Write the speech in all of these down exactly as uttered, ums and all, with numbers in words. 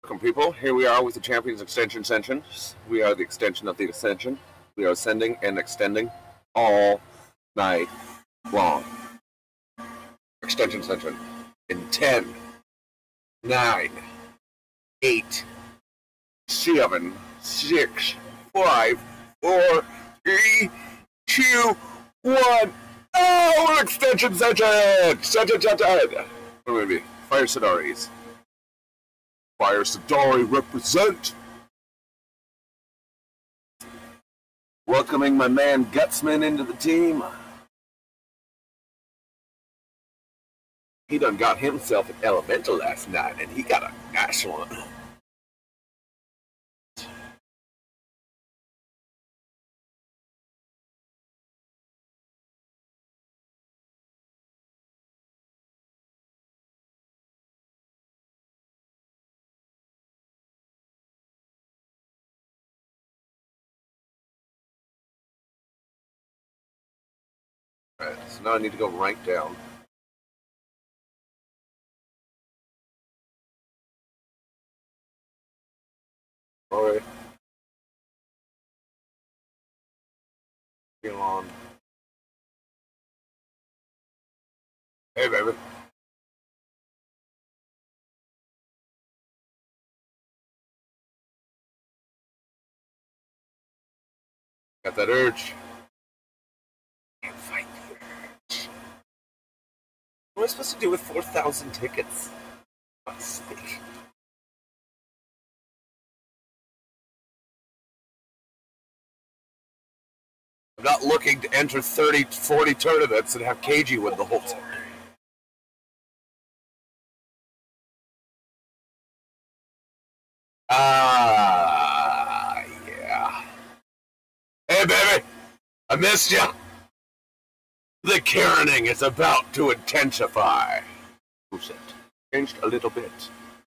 Welcome, people. Here we are with the Champions Extension Ascension. We are the extension of the Ascension. We are ascending and extending all night long. Extension Ascension. In ten, nine, eight, seven, six, five, four, three, two, one. Oh, Extension Ascension! Ascension, Ascension! What would it be? Fire Sidaris. Fire Sidari represent. Welcoming my man Gutsman into the team. He done got himself an elemental last night, and he got a nice one. Alright, so now I need to go rank down. Alright. Get on. Hey, baby. Got that urge. Can't fight the urge. What am I supposed to do with four thousand tickets? Let's see. I'm not looking to enter thirty, forty tournaments and have K G win the whole time. Ah, yeah. Hey, baby! I missed you! The Karening is about to intensify. Who's it? Changed a little bit.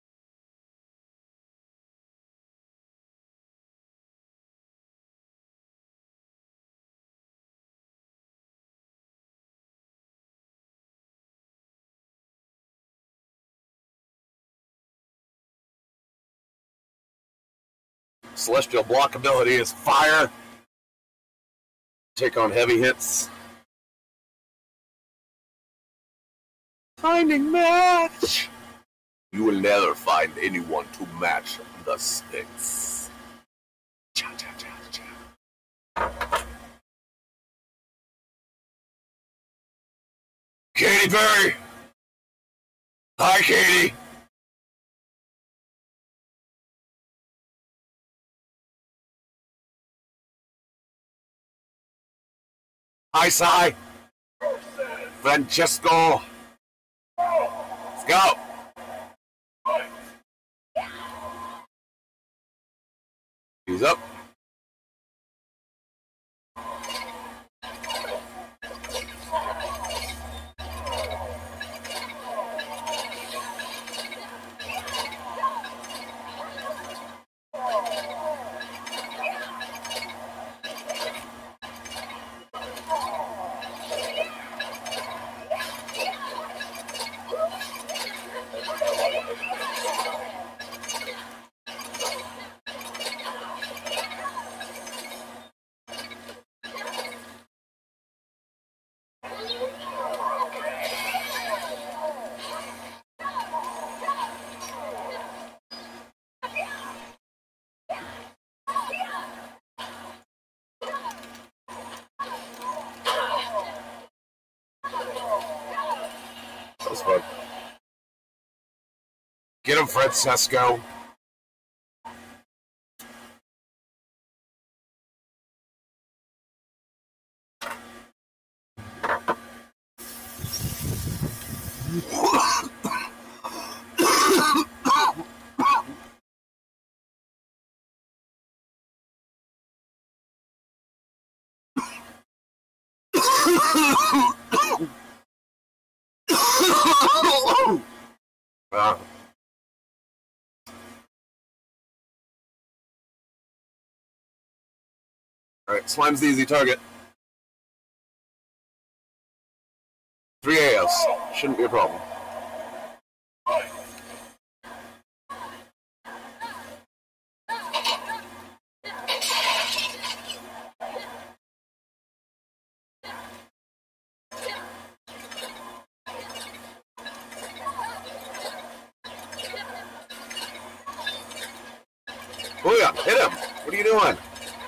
Celestial block ability is fire. Take on heavy hits. Finding match. You will never find anyone to match the Sphinx. Cha cha cha cha. Katy Perry. Hi, Katie. Hi, Sai. Francesco. Let's go. He's up. Get him, Francesco. uh. Alright, Slime's the easy target. Three A Os. Shouldn't be a problem. Booyah! Hit him! What are you doing?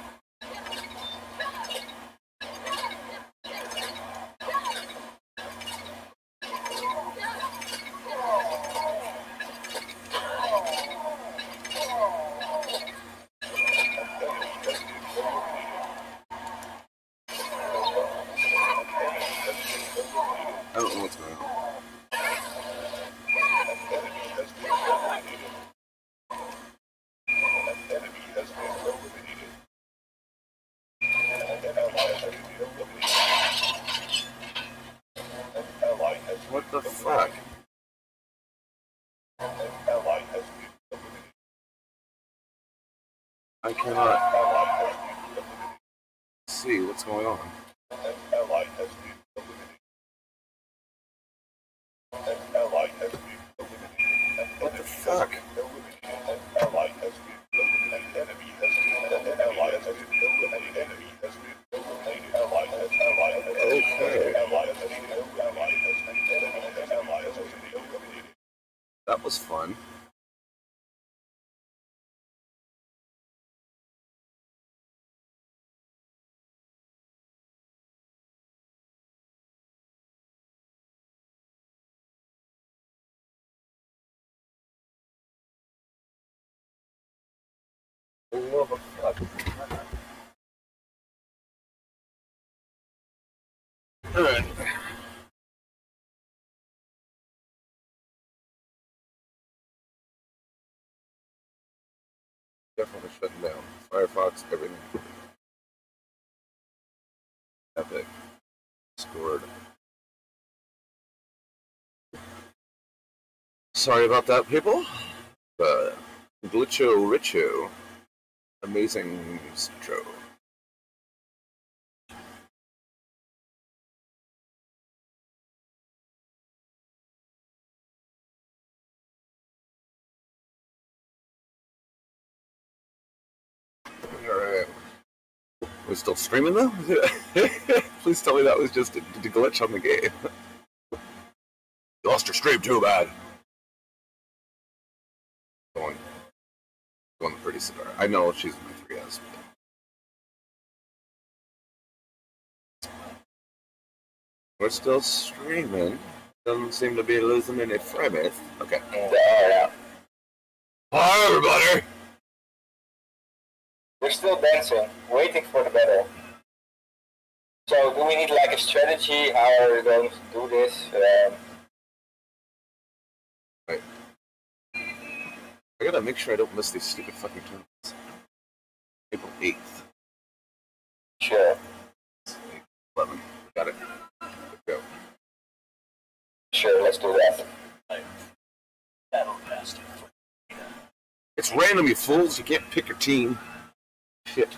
I don't know what's going on. What the fuck? I cannot see what's going on. What the fuck? Okay. That was fun. Love of fuck. Alright. Definitely shutting down. Firefox, everything. Epic. Scored. Sorry about that, people. Uh, Glitcho Richo. Amazing intro. Alright. We're still streaming though? Please tell me that was just a, a glitch on the game. You lost your stream too bad. Going, going pretty severe. I know she's in my three S. We're still streaming. Doesn't seem to be losing any frames. Okay. Yeah. Hi, everybody! We're still dancing, waiting for the battle. So, do we need like a strategy? How are we going to do this? Um, right. I gotta make sure I don't miss these stupid fucking tournaments. April eighth. Sure. eleven. Got it. Let's go. Sure, let's do that. It's random, you fools. You can't pick your team. Shit.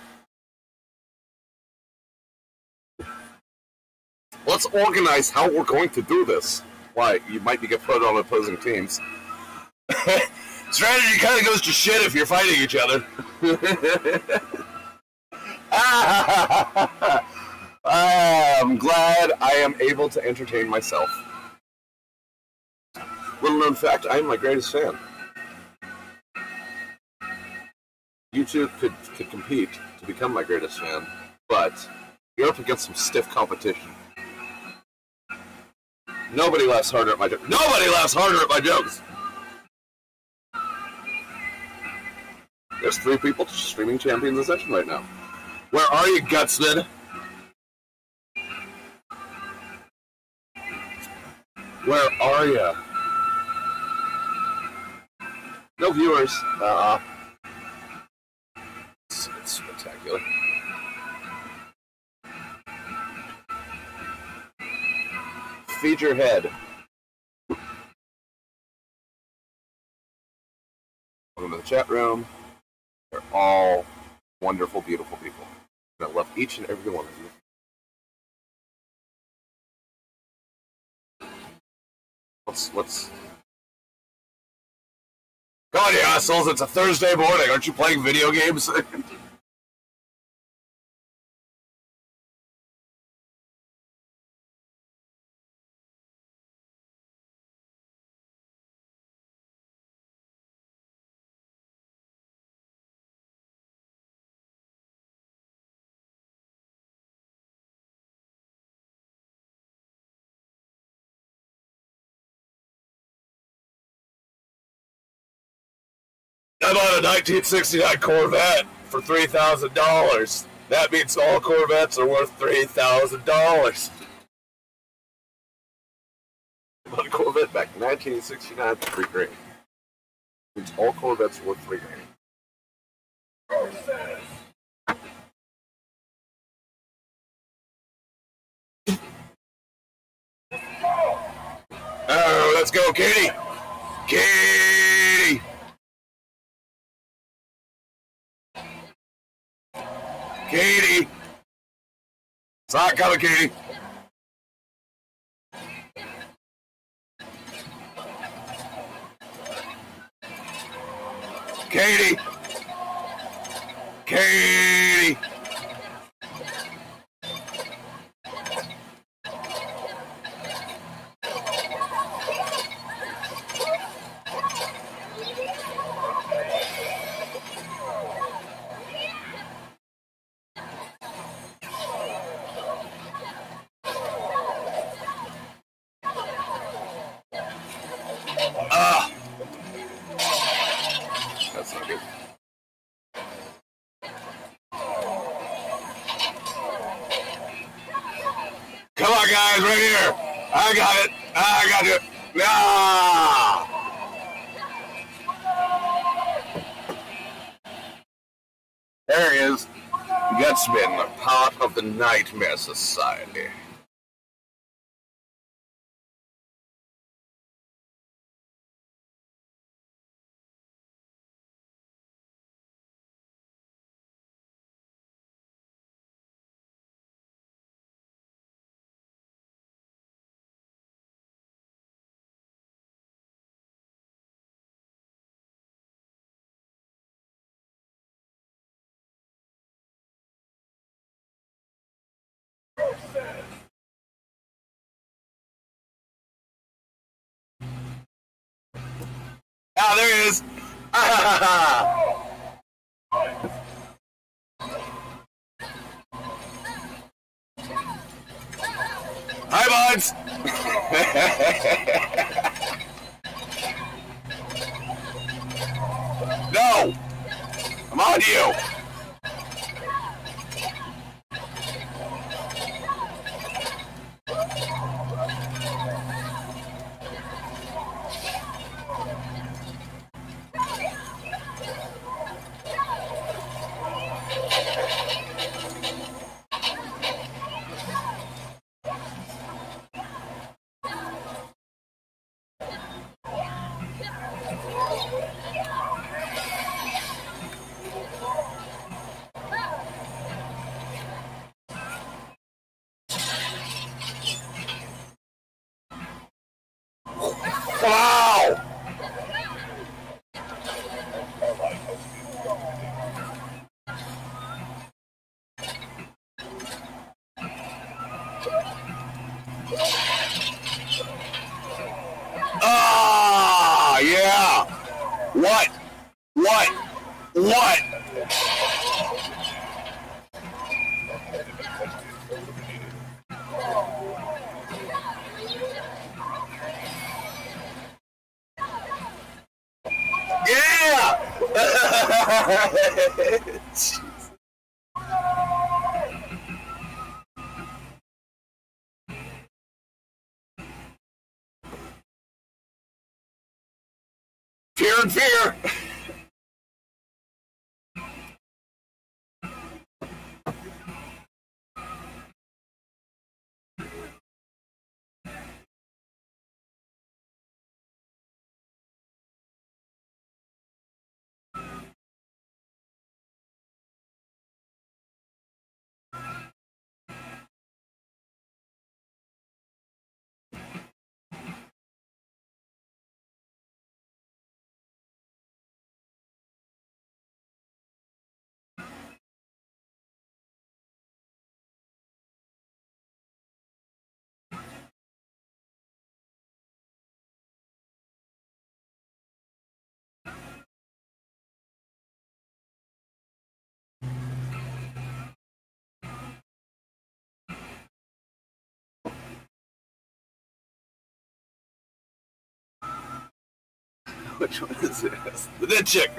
Let's organize how we're going to do this. Why? You might be get put on opposing teams. Strategy kind of goes to shit if you're fighting each other. I'm glad I am able to entertain myself. Little known fact, I am my greatest fan. You two could, could compete to become my greatest fan, but you're up against some stiff competition. Nobody laughs harder at my jokes. Nobody laughs harder at my jokes! There's three people streaming Champions Ascension right now. Where are you, Gutsman? Where are you? No viewers. Uh-uh. It's, it's spectacular. Feed your head. Welcome to the chat room. They're all wonderful, beautiful people. And I love each and every one of you. Let's, let's... Come on, you assholes, it's a Thursday morning. Aren't you playing video games? I bought a nineteen sixty-nine Corvette for three thousand dollars. That means all Corvettes are worth three thousand dollars. I bought a Corvette back in nineteen sixty-nine for three grand. Means all Corvettes are worth three grand. Oh, let's go, Katie! Katie! Katie! It's not coming, Katie. Katie! Katie! Ah! That's not good. Come on, guys, right here. I got it. I got it. Ah! There he is. Gutsman, part of the Nightmare Society. Ah, there he is. Ah, hi, buds. No, I'm on you. Wow! Ah, yeah. What? What? What? Yeah! Fear and fear! Which one is this? The dead chick!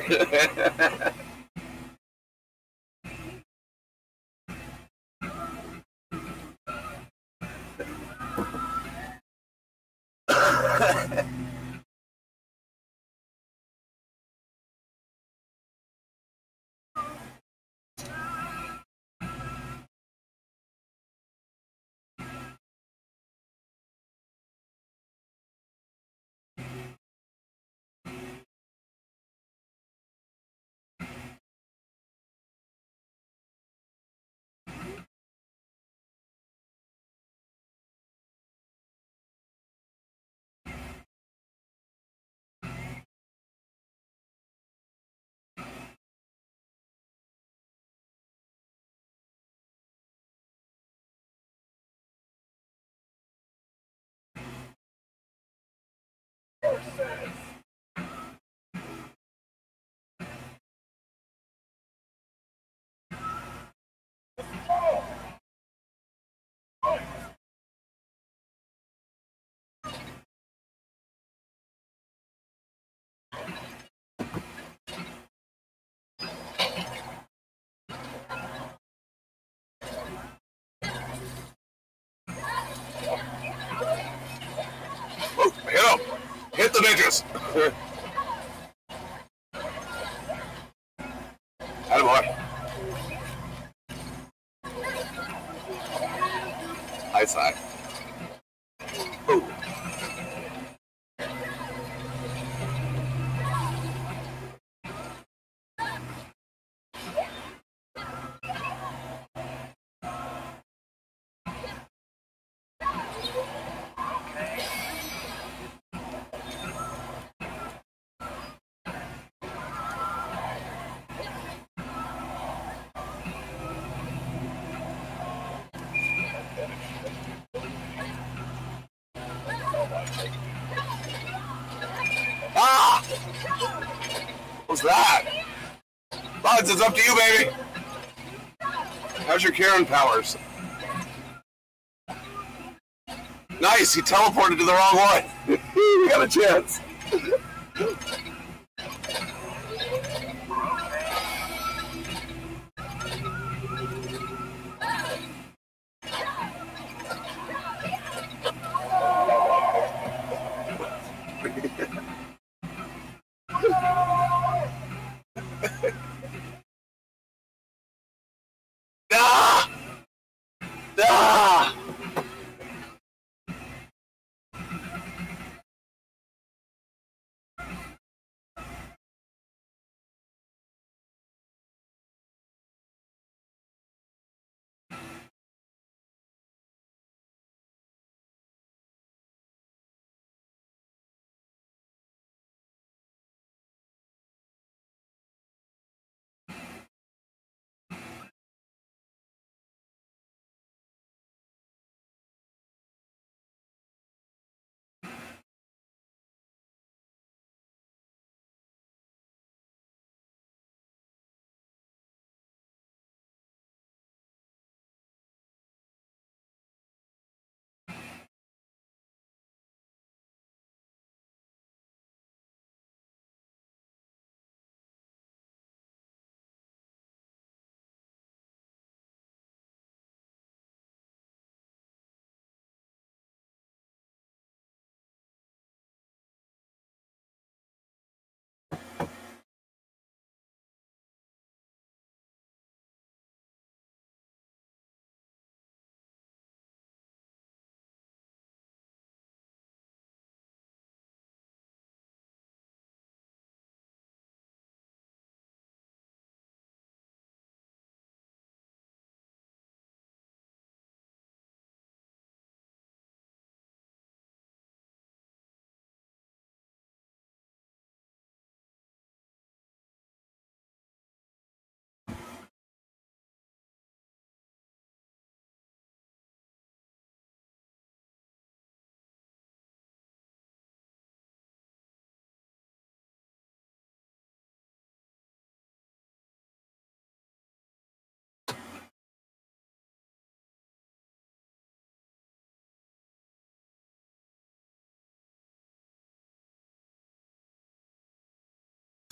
Oh, hit him! Hit the ninjas! Attaboy. High side. Ooh. Ah! What's that? Buds, it's up to you, baby. How's your Karen powers? Nice, he teleported to the wrong one. You got a chance. Ah! Ah!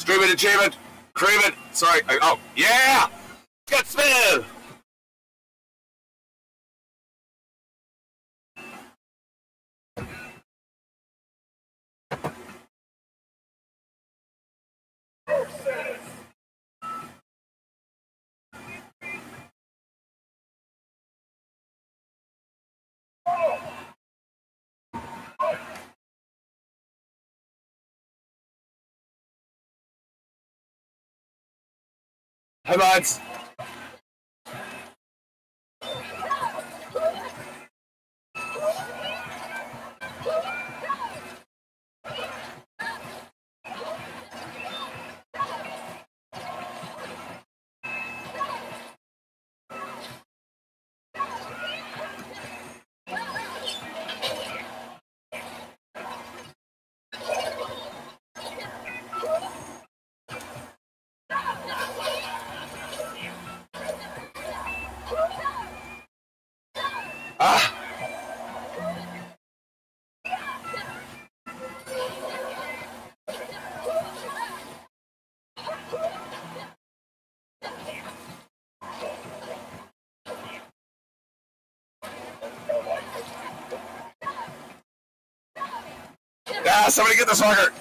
Cream it, achievement! Cream it! Sorry, I, oh, yeah! Get spin! Hi, buds. Ah! Ah, somebody get this fucker!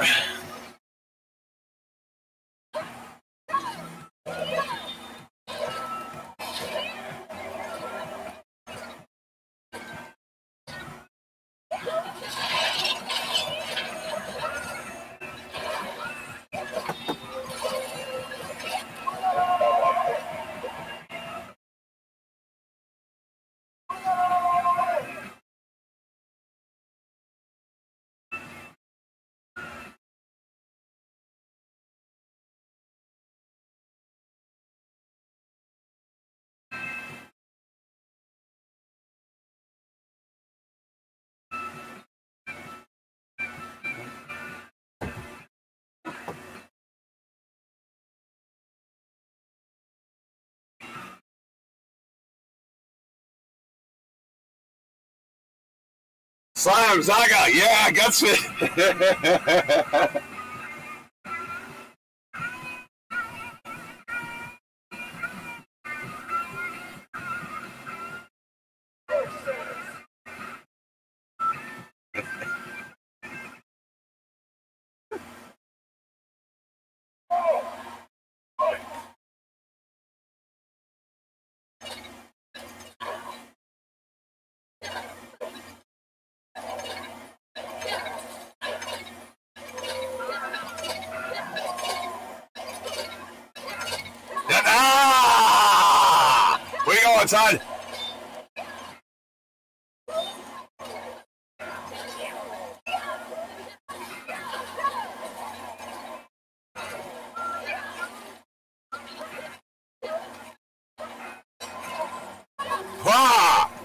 Slam, Zaga, yeah, Gutsfit. Ah! Where you going, son? Ah!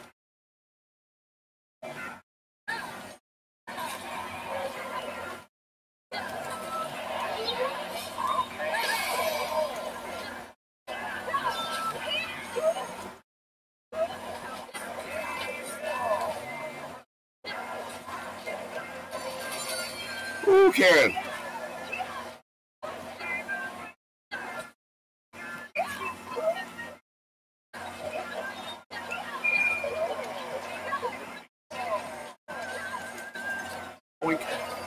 Ooh, Karen. Oink.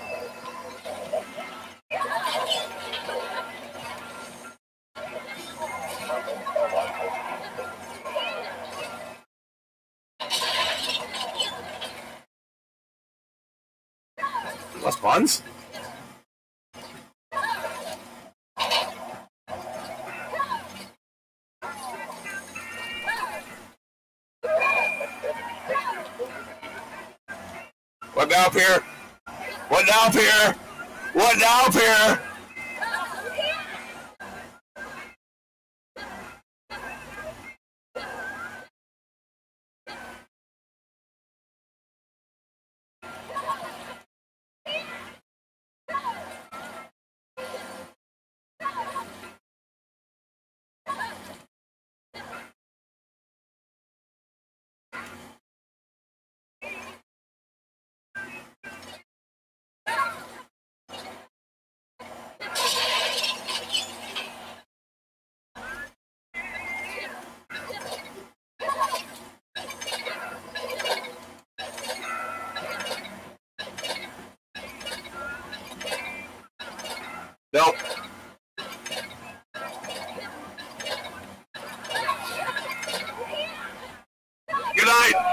Less buns? What now, Pierre? What now, Pierre? What now, Pierre? Nope. Good night.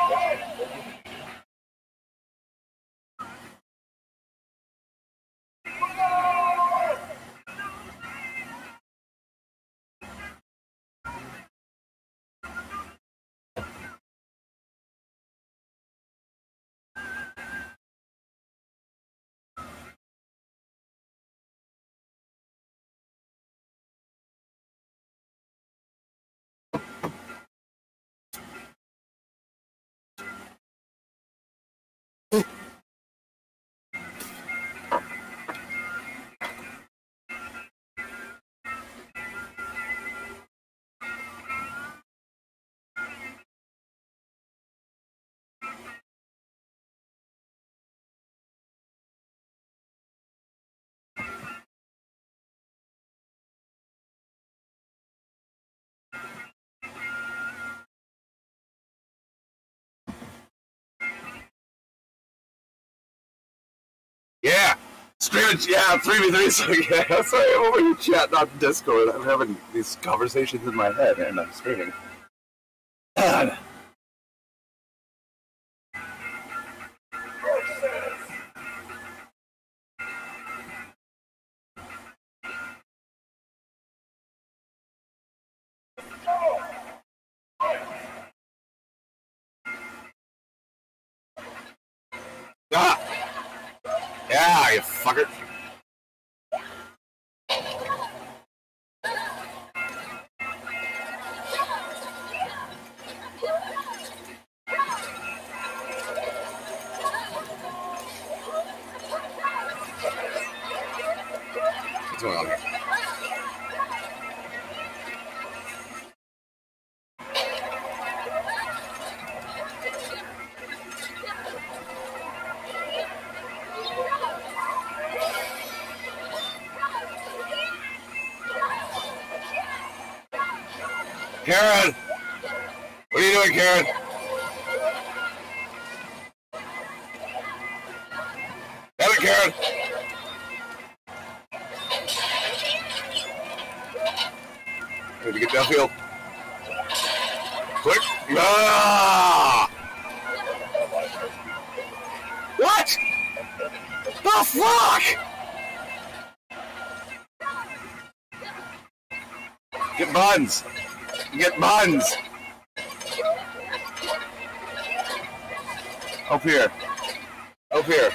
Yeah. Streaming, yeah, three v three, so yeah, sorry, I'm over here chatting on Discord. I'm having these conversations in my head and I'm streaming. God. Ah! Yeah, you fucker. What's going on here? Karen! What are you doing, Karen? Have it, Karen! Need to get downfield. Quick! Ah! What? The fuck? Get buns! Get buns! Up here. Up here.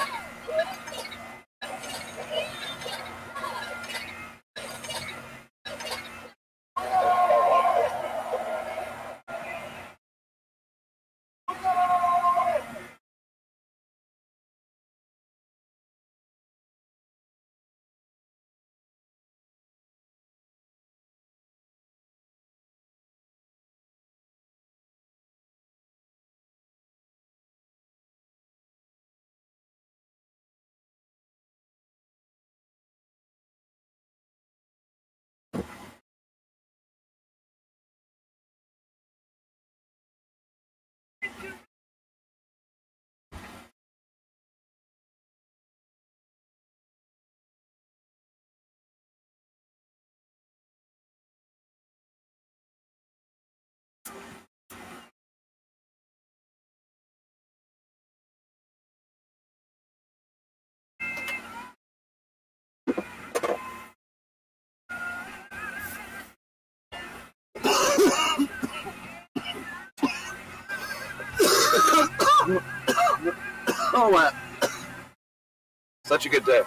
Oh, man. Such a good day.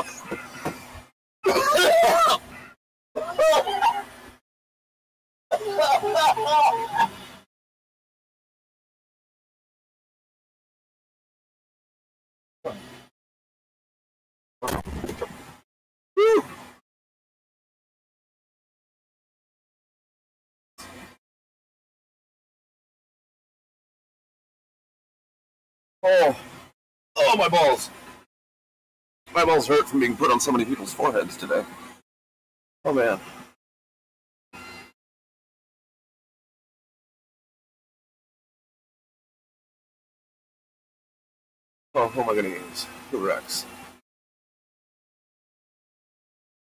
Woo. Oh, oh, my balls. My balls hurt from being put on so many people's foreheads today. Oh, man. Oh, who am I going to use? Who Rex?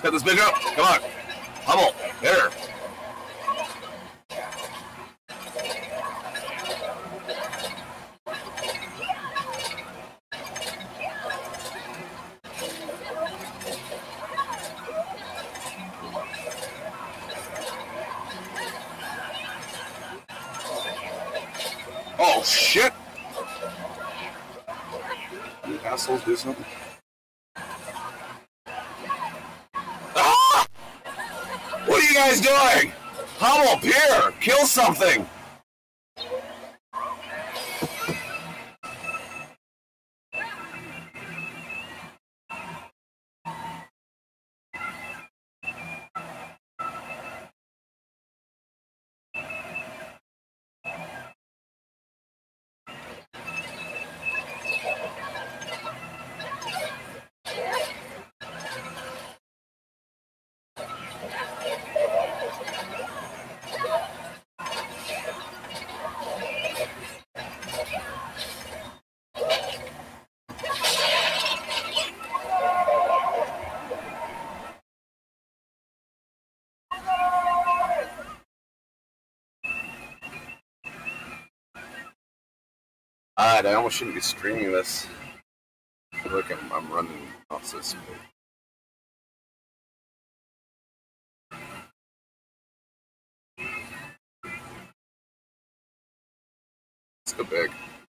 Hit this bitch up. Come on. Hummel. Hit her. Oh, shit. You assholes do something. Ah! What are you guys doing? Hummel up here. Kill something. God, I almost shouldn't be streaming this. I feel like I'm, I'm running off this. Let's go big.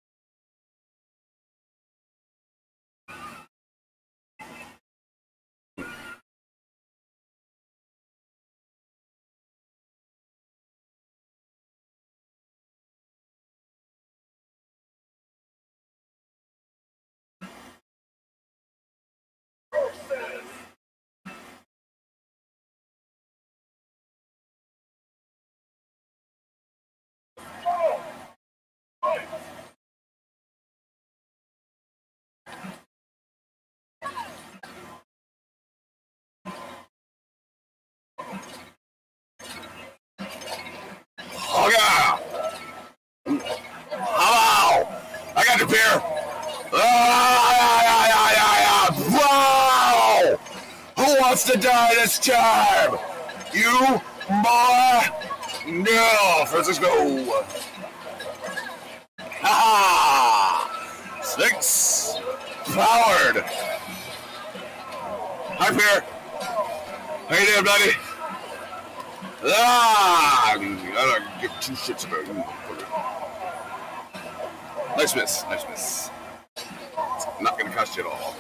Oh yeah! Hello! I got your beer! Ah, yeah, yeah, yeah, yeah. Whoa! Who wants to die this time? You, boy? No! Francisco! Ha! Six! Powered! Hi, Pierre! How you doing, buddy? Ah! I don't give two shits about you. Nice miss, nice miss. It's not gonna cost you at all.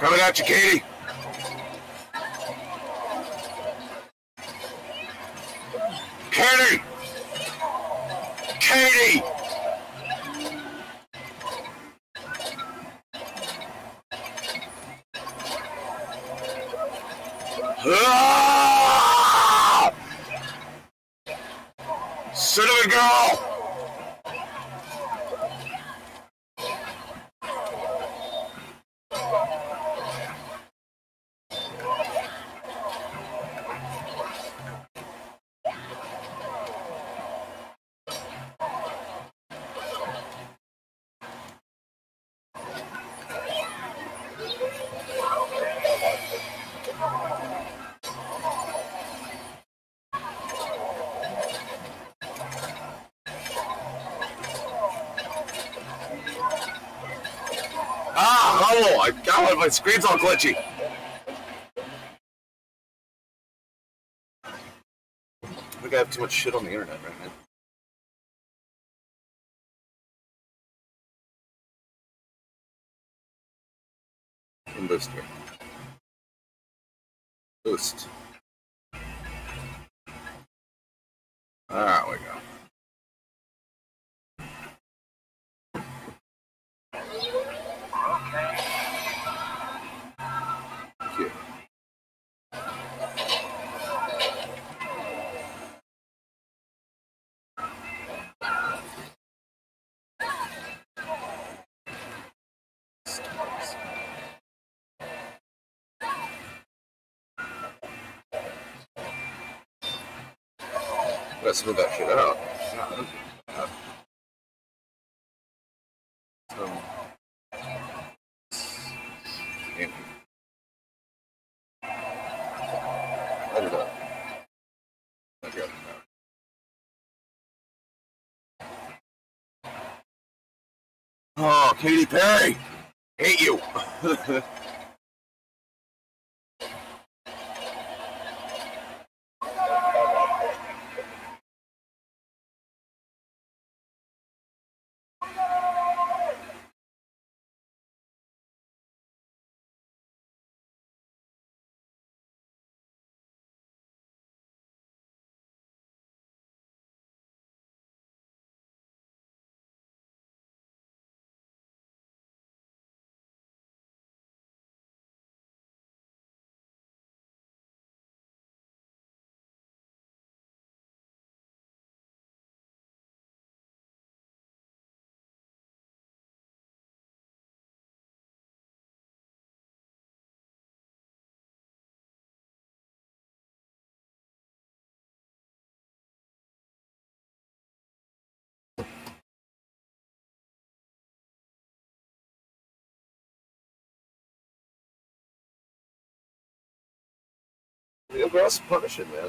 Coming at you, Katie. Katie! Katie! Ah! Cinnamon girl! Ah, hello! I got my screen's all glitchy. I think I have too much shit on the internet right now. And boost here. Boost. There we go. Cute. Let's smooth that shit out. So, let it up. Let it up. Oh, Katy Perry! Hate you! The girl's punishing, man.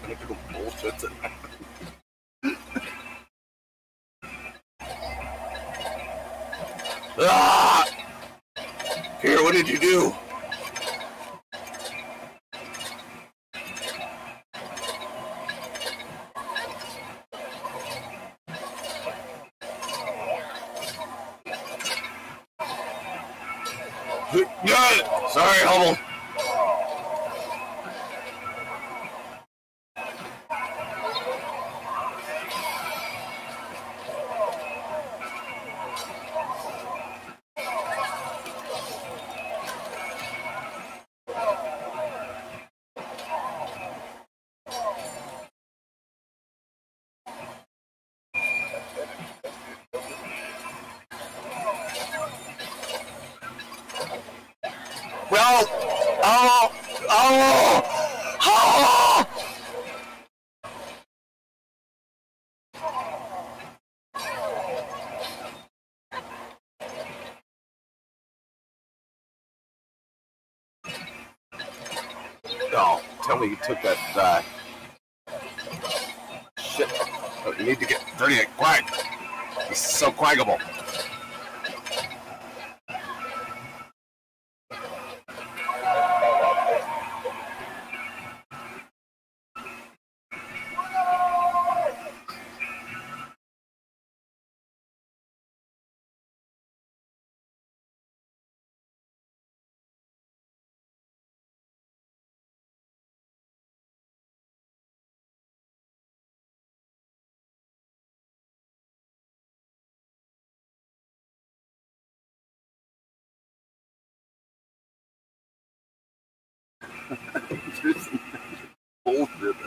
Magical bullshit. Ah! Here, what did you do? Sorry, Hubble. Well, oh, oh, oh! Oh, tell me you took that, uh, shit. Oh, you need to get dirty and quack. He's so quaggable. Bullshit.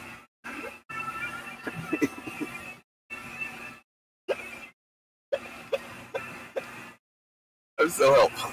I'm so helpful.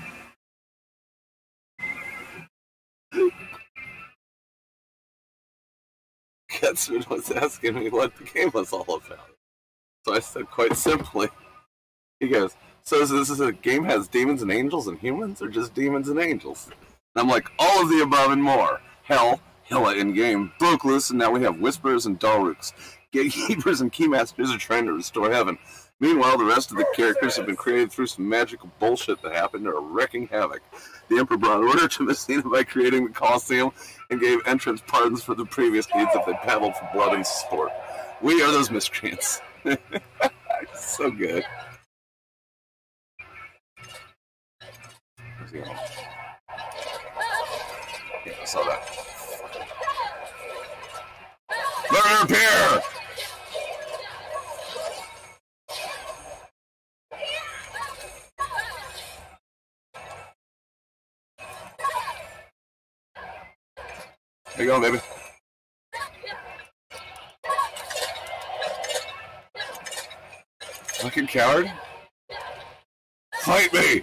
Katsman was asking me what the game was all about. So I said quite simply, he goes, so this is a game has demons and angels and humans, or just demons and angels? And I'm like, all of the above and more. Hell, Hilla in-game broke loose, and now we have Whisperers and Dalruks. Gatekeepers and Keymasters are trying to restore heaven. Meanwhile, the rest of the characters have been created through some magical bullshit that happened and are wreaking havoc. The Emperor brought order to Messina by creating the Colosseum and gave entrants pardons for the previous deeds that they battled for blood and sport. We are those miscreants. So good. Where's he going? Yeah, I saw that. Let her appear! There you go, baby. Fucking coward. Fight me!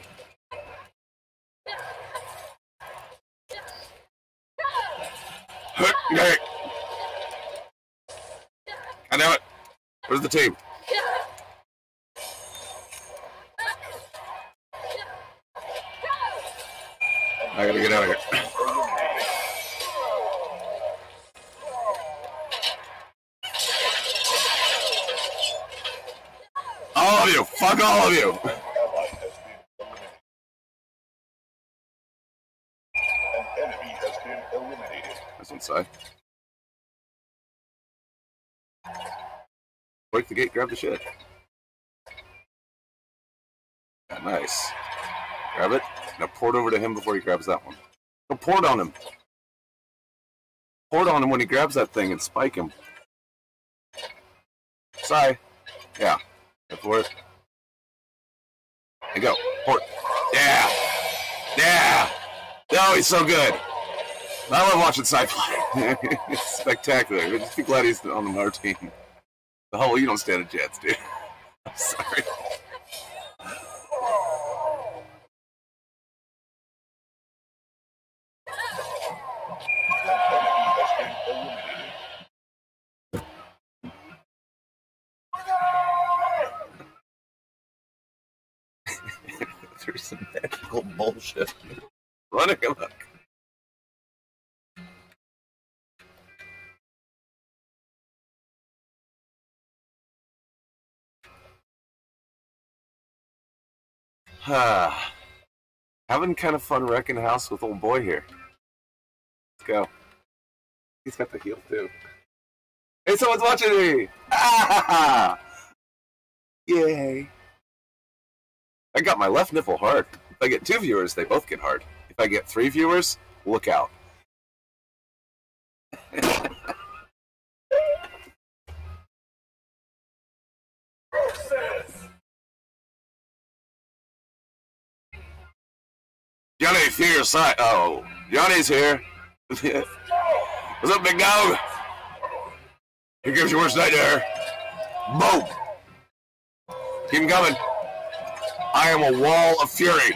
I know it. Where's the team? I gotta get out of here. All of you! Fuck all of you! That's inside. Break the gate, grab the shit. Yeah, nice. Grab it. Now pour it over to him before he grabs that one. Go pour it on him. Pour it on him when he grabs that thing and spike him. Sorry. Yeah. Go for it. There you go. Pour it. Yeah. Yeah. Oh, he's so good. I love watching sci-fi. It's spectacular. I'm just be glad he's on the our team. The whole, you don't stand a chance, dude. I'm sorry. There's some magical bullshit. Running amok. Ah, having kind of fun wrecking house with old boy here. Let's go. He's got the heel too. Hey, someone's watching me! Ah! Yay! I got my left nipple hard. If I get two viewers, they both get hard. If I get three viewers, look out. Johnny, fear your side. Oh, Johnny's here. What's up, big dog? Here comes your worst nightmare. Boom! Keep him coming. I am a wall of fury.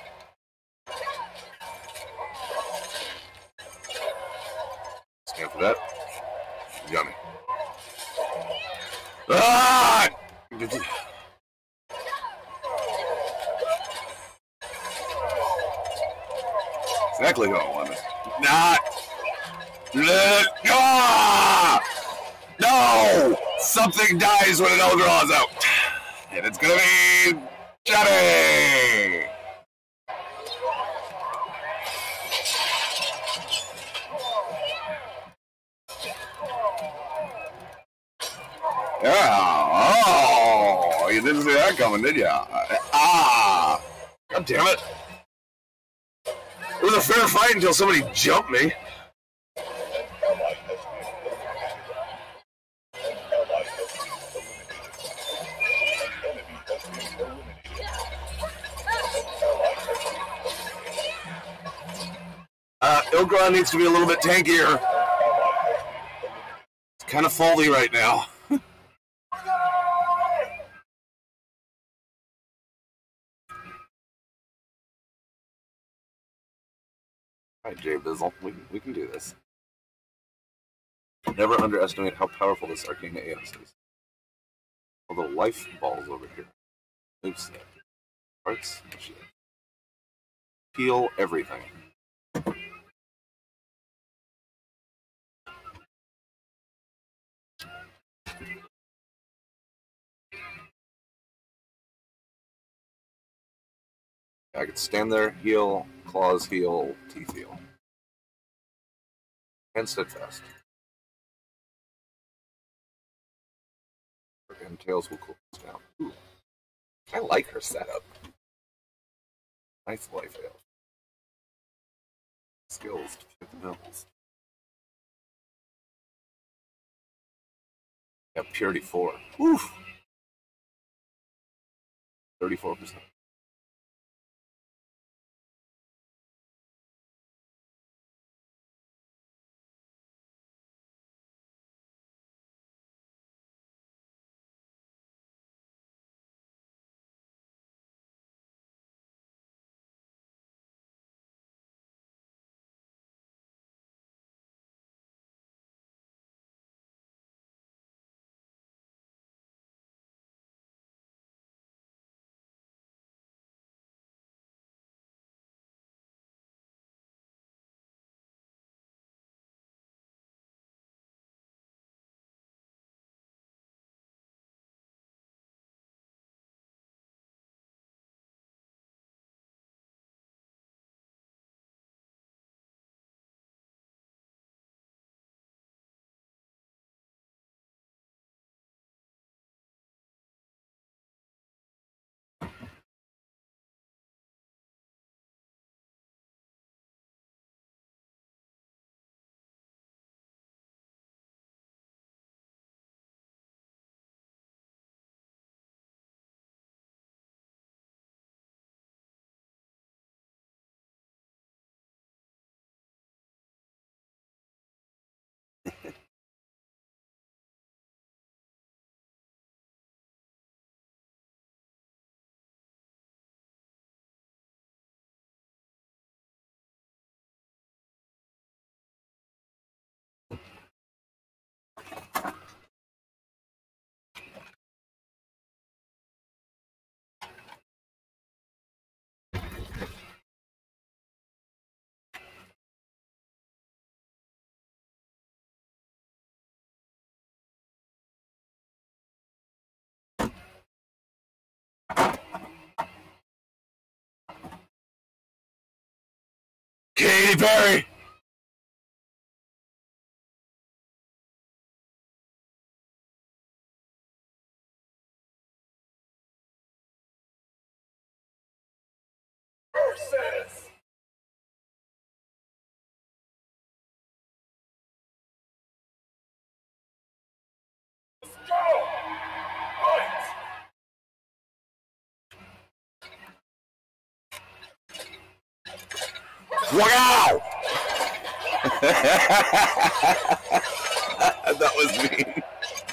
Stand for that. Johnny. Ah! Exactly who I wanted. Not. Ah! No! Something dies when an Eldraw is out. And it's gonna be Johnny! Yeah. Oh, you didn't see that coming, did you? Ah! God damn it. It was a fair fight until somebody jumped me. Uh, Ilgron needs to be a little bit tankier. It's kind of faulty right now. Alright, Jay Bizzle, we, we can do this. Never underestimate how powerful this Arcane A S is. Although life balls over here. Oops. Parts. Shit. Peel everything. I could stand there, heal, claws heal, teeth heal. And steadfast. And tails will cool us down. Ooh. I like her setup. Nice life elf. Skills to fit the nibbles. Yeah, purity four. Oof. Thirty-four percent. Katy Perry. Versus. Let's go. Fight. Wow! That was mean.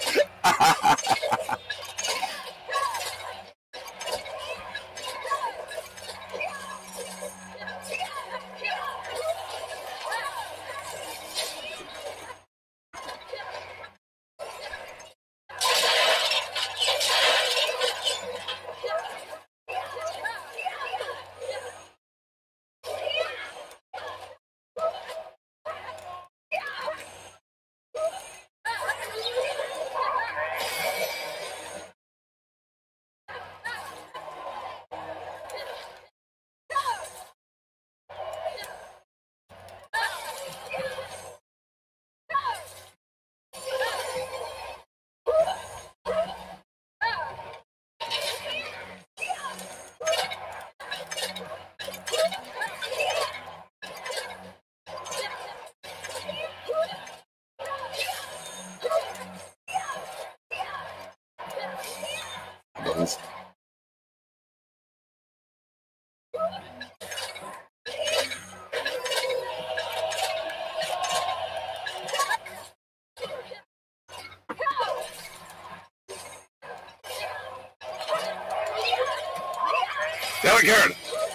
Damn it, Karen!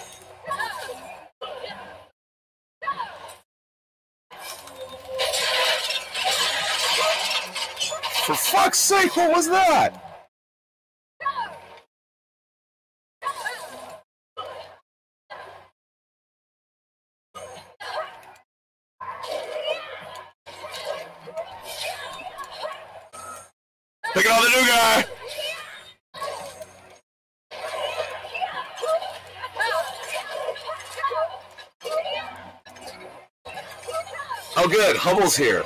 For fuck's sake, what was that? Taking on the new guy! Oh good, Hubble's here.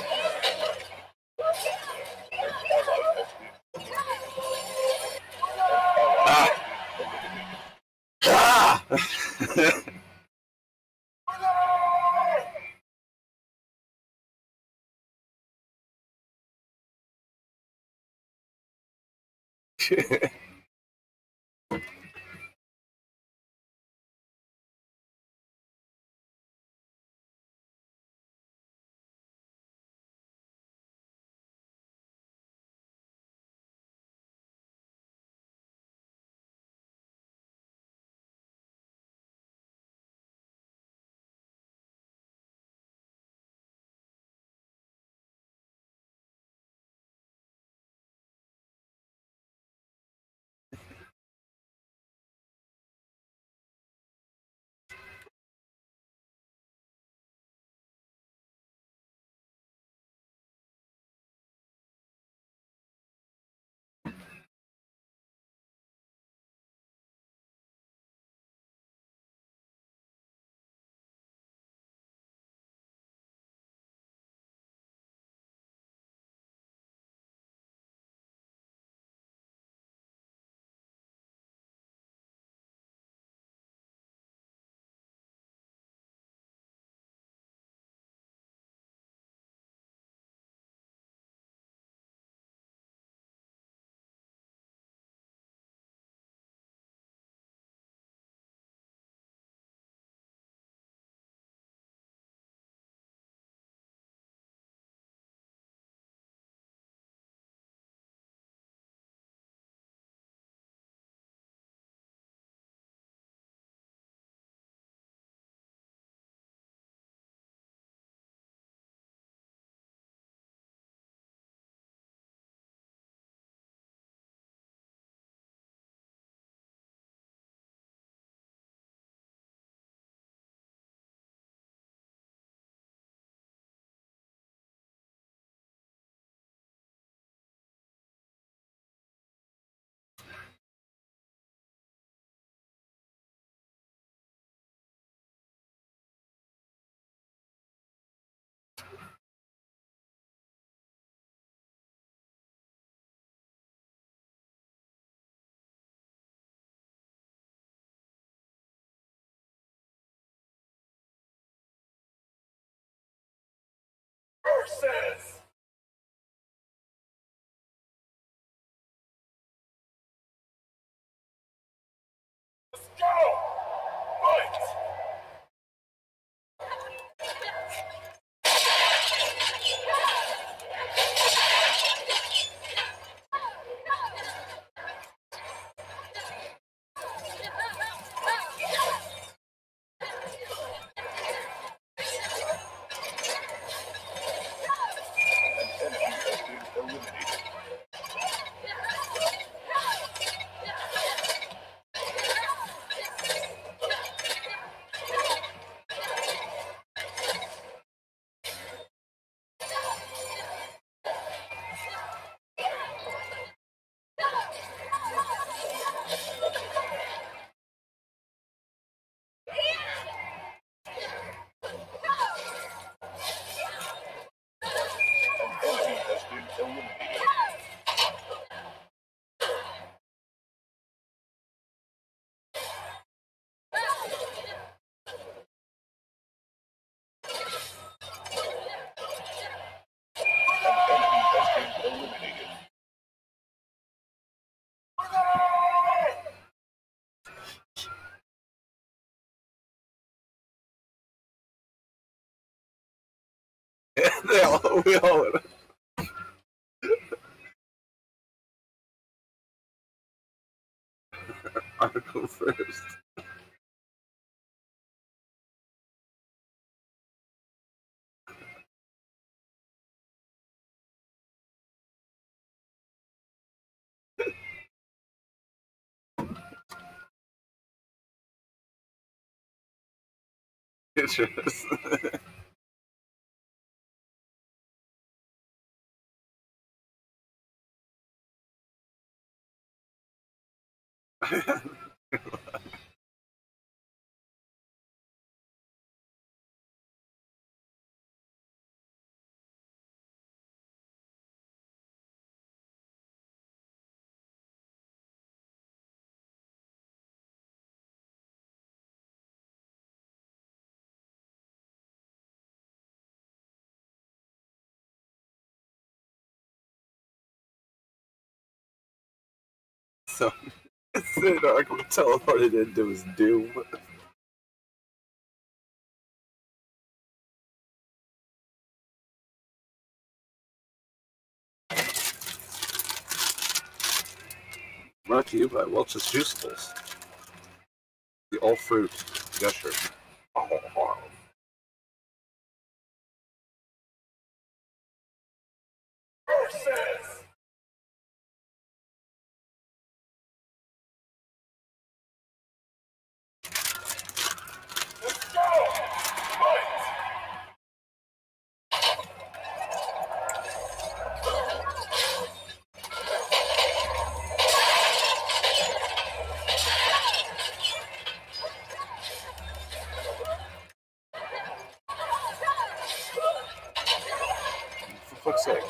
Ah! Ah! Horses! Let's go! Fight! They all, we all would. I'll go first. Pictures. So, Siddark teleported into his doom. Brought to you by Welch's Juiceables. The all fruit gusher. Oh, wow. Horses! Let's go! Fight! For fuck's sake.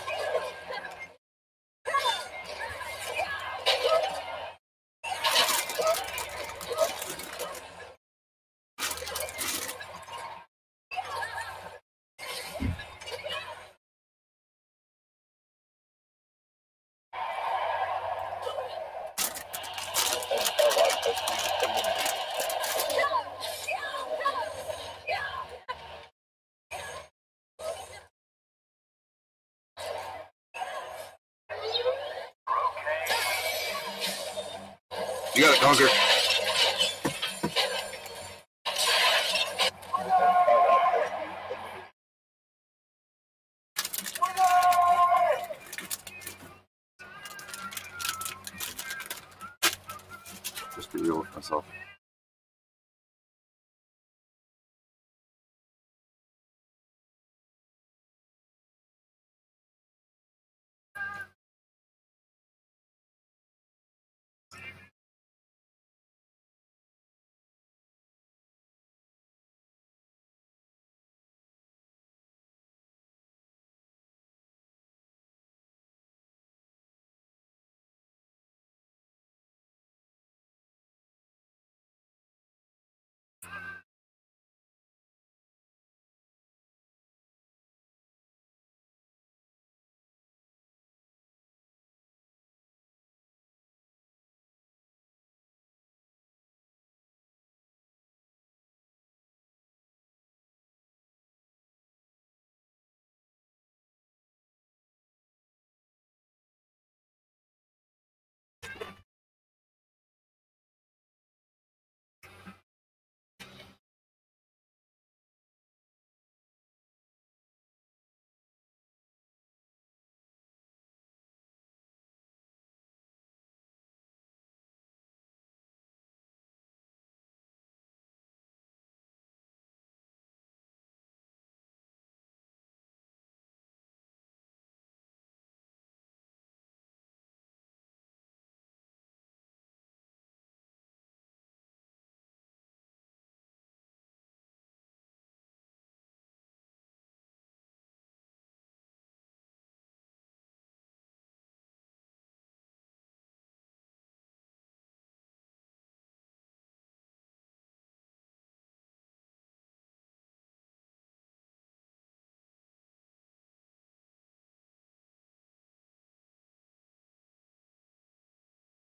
You got it, Conquer. Just be real with myself.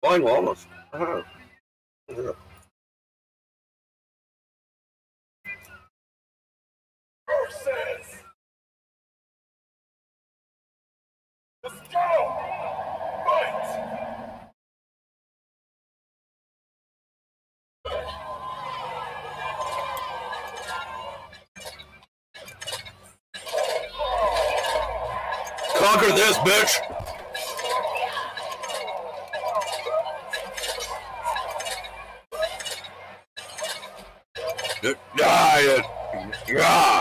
Fine, well, almost. Uh-huh. Yeah. Versus the Skull Fight! Conquer this, bitch! Die! Yeah!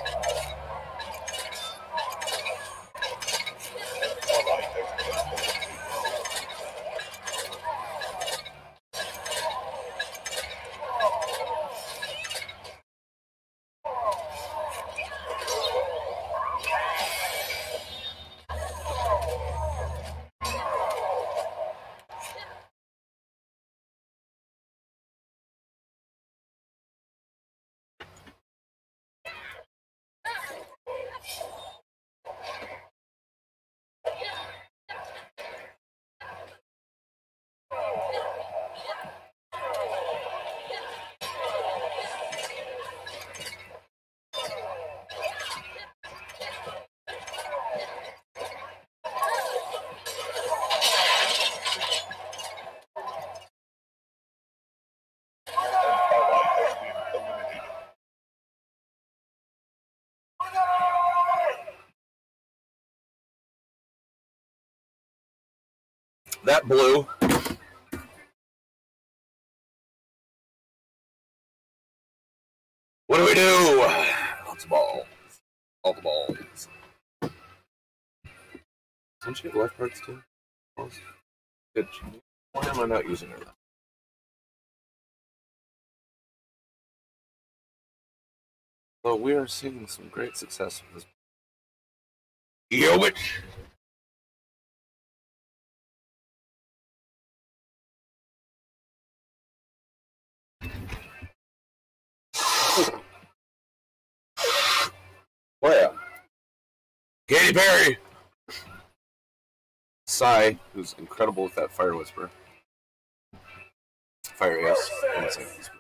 That blue. What do we do? Lots of balls. All the balls. Don't you get left parts too? Balls? Good. Why am I not using it? Well, we are seeing some great success with this. Yo, bitch! Where? Katy Perry! Psy, who's incredible with that Fire Whisper. Fire, yes. I'm not saying whisper.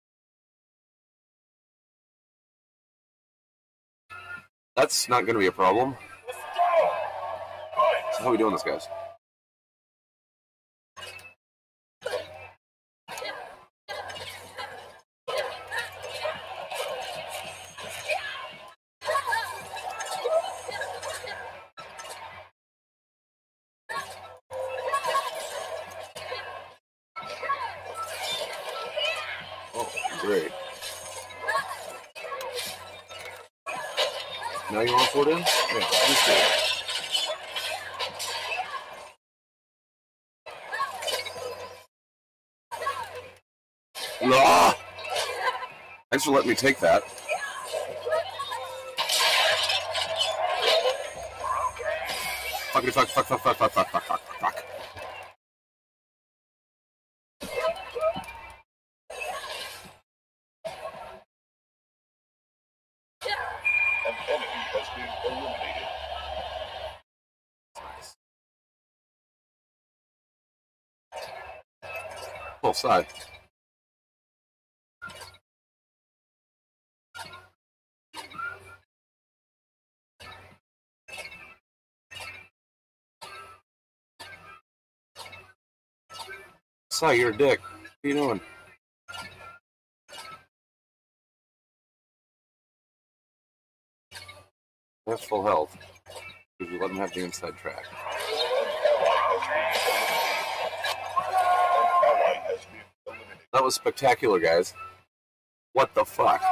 That's not going to be a problem. So how are we doing this, guys? Oh, great. Now you want to put in? Yeah, just do it. Ah! Thanks for letting me take that. Fuckity fuck, fuck, fuck, fuck, fuck, fuck, fuck, fuck, fuck. An enemy has been eliminated. Full side. Sai, you're a dick. What are you doing? That's full health. Because you let him have the inside track. That was spectacular, guys. What the fuck?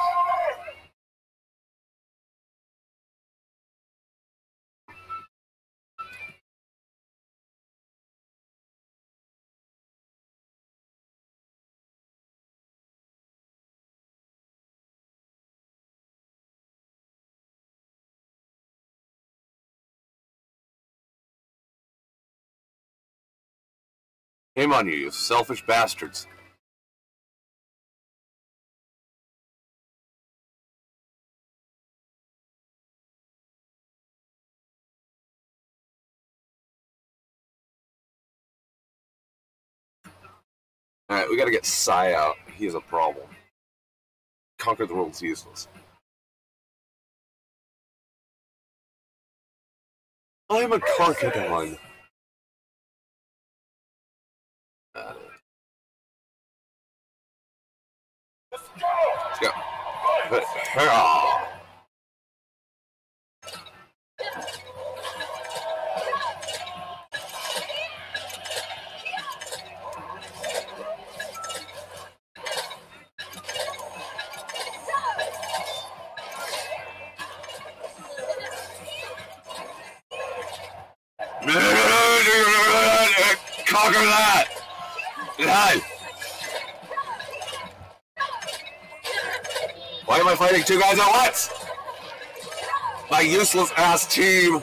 Shame on you, you selfish bastards. Alright, we gotta get Psy out. He is a problem. Conquer the world's useless. I'm a Carcadon. Uh, Let's go! Let's go. Hurrah! Conquer that! That! Why am I fighting two guys at once? My useless ass team!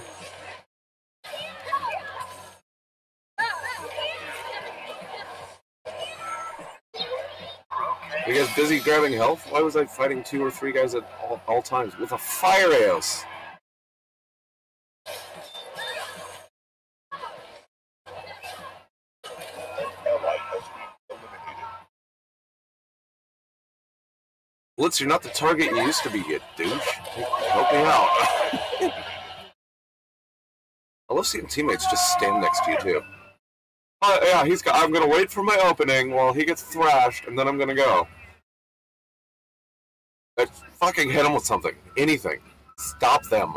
Are you guys busy grabbing health? Why was I fighting two or three guys at all, all times with a fire ace? Blitz, you're not the target you used to be, you douche. Help me out. I love seeing teammates just stand next to you, too. Uh, yeah, he's got, I'm gonna wait for my opening while he gets thrashed, and then I'm gonna go. I fucking hit him with something. Anything. Stop them.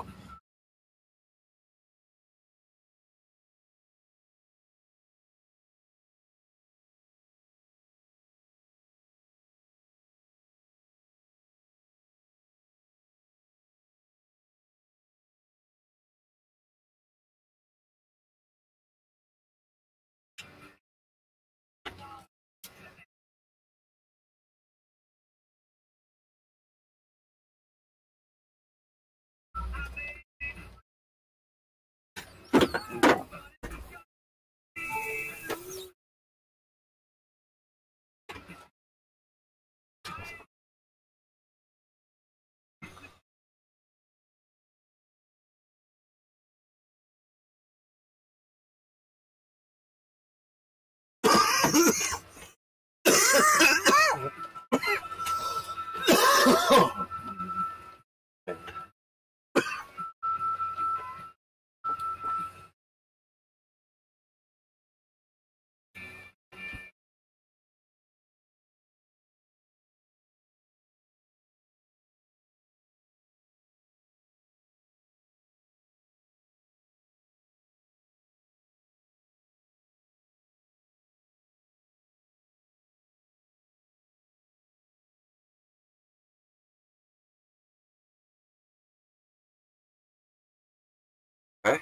Okay.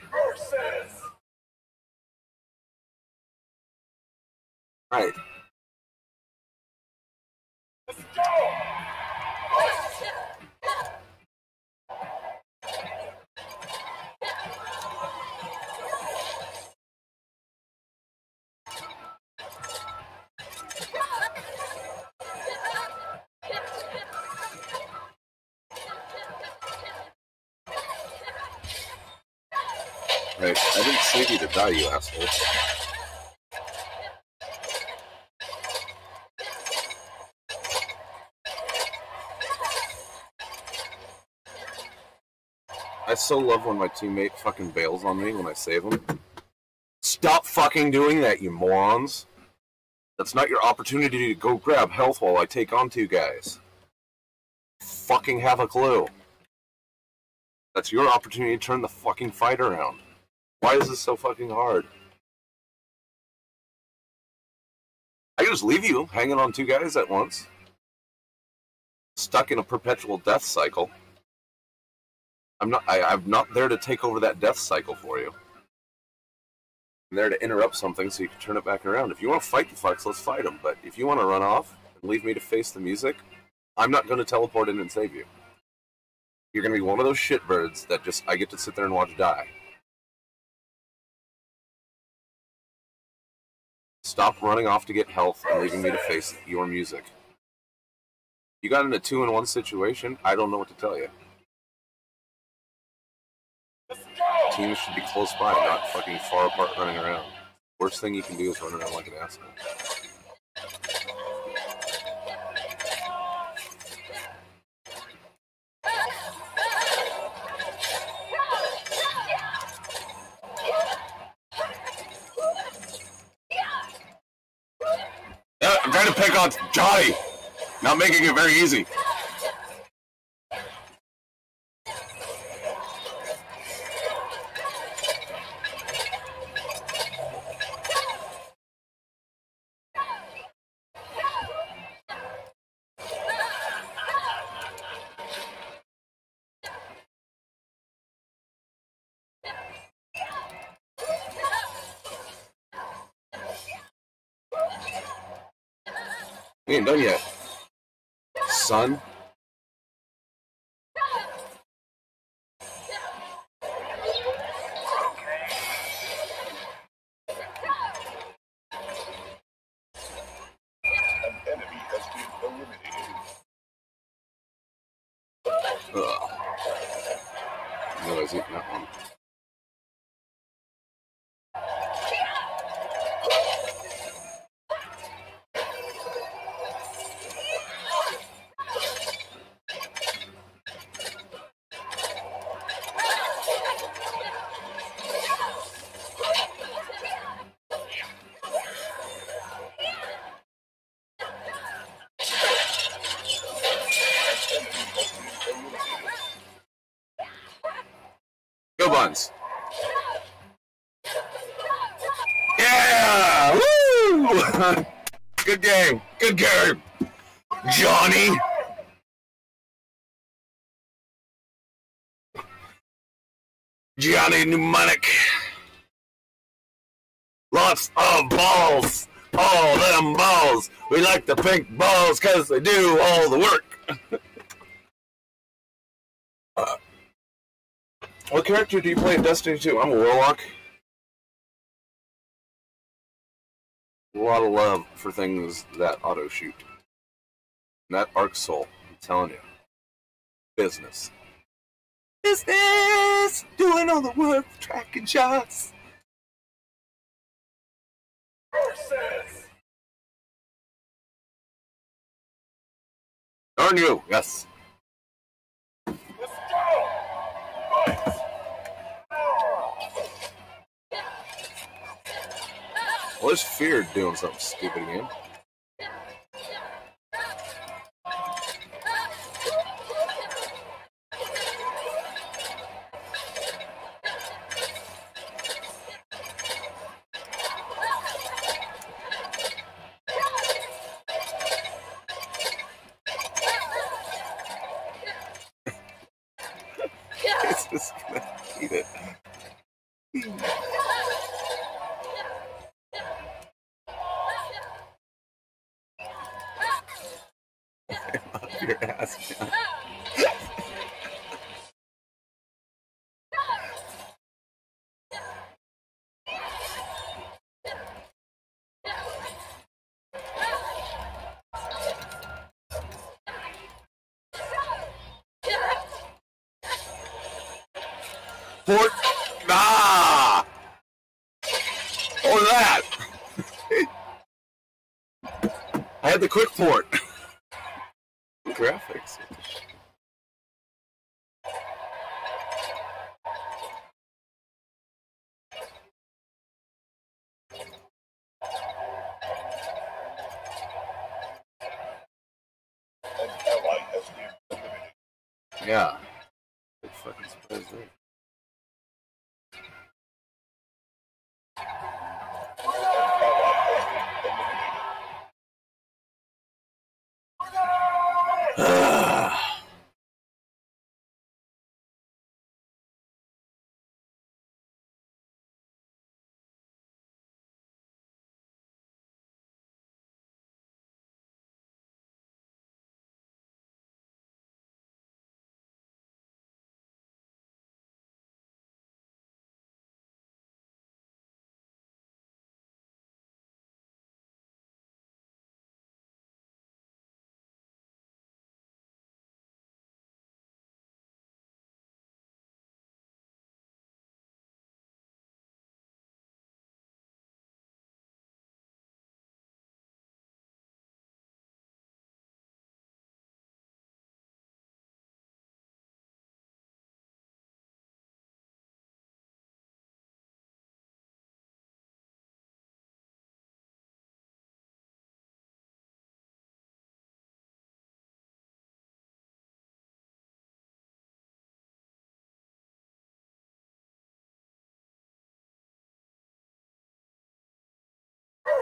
Right. Let's go! Right, I didn't save you to die, you asshole. I so love when my teammate fucking bails on me when I save him. Stop fucking doing that, you morons. That's not your opportunity to go grab health while I take on two guys. Fucking have a clue. That's your opportunity to turn the fucking fight around. Why is this so fucking hard? I can just leave you hanging on two guys at once. Stuck in a perpetual death cycle. I'm not I, I'm not there to take over that death cycle for you. I'm there to interrupt something so you can turn it back around. If you want to fight the fucks, let's fight them. But if you want to run off and leave me to face the music, I'm not going to teleport in and save you. You're going to be one of those shitbirds that just I get to sit there and watch die. Stop running off to get health and leaving me to face your music. You got in a two-in-one situation, I don't know what to tell you. Teams should be close by, not fucking far apart running around. Worst thing you can do is run around like an asshole. God, Johnny! Not making it very easy. We ain't done yet, son. An enemy has been eliminated. Ugh. I know I was eating that one. Go Buns. Yeah! Woo! Good game. Good game. Johnny. Johnny Mnemonic. Lots of balls. All them balls. We like the pink balls because they do all the work. uh, what character do you play in Destiny two? I'm a Warlock. A lot of love for things that auto shoot. And that Arc Soul, I'm telling you. Business. Business! Doing all the work, tracking shots. Versus! Darn you, yes. Let's go! Fight! Well, there's Fear doing something stupid again. It's just gonna eat it. Off your ass, man. Port. Ah! Or that. I had the quick port. Graphics. An ally has been eliminated. Yeah. Big fucking surprise there.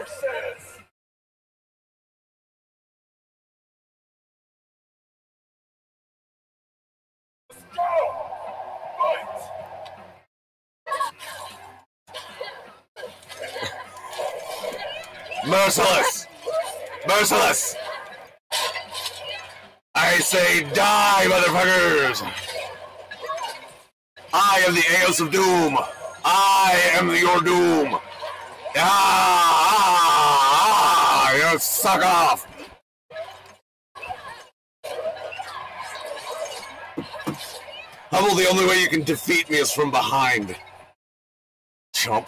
Versus. Let's go. Fight. Merciless! Merciless! I say die, motherfuckers! I am the Aos of Doom! I am your doom! Ah! Ah! You suck off! Hubble, the only way you can defeat me is from behind. Chump.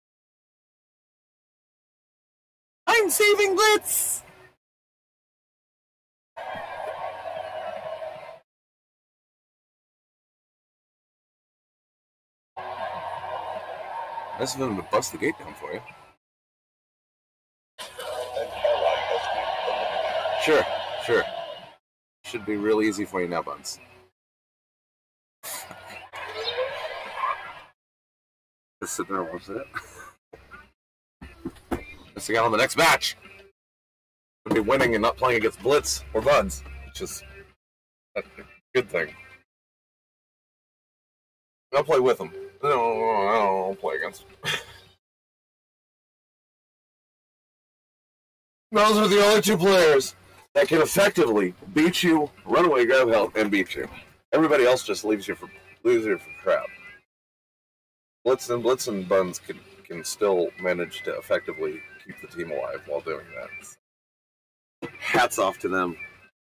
I'm saving Blitz! Nice of them to bust the gate down for you. An ally has been eliminated. Sure, sure. Should be real easy for you now, Buns. Just sit there and watch that. Missing out on the next match. Gonna be winning and not playing against Blitz or Buns, which is a good thing. I'll play with them. No, I don't play against them. Those are the only two players that can effectively beat you, run away, grab help, and beat you. Everybody else just leaves you for leaves you for crap. Blitz and Blitz and Buns can can still manage to effectively keep the team alive while doing that. Hats off to them.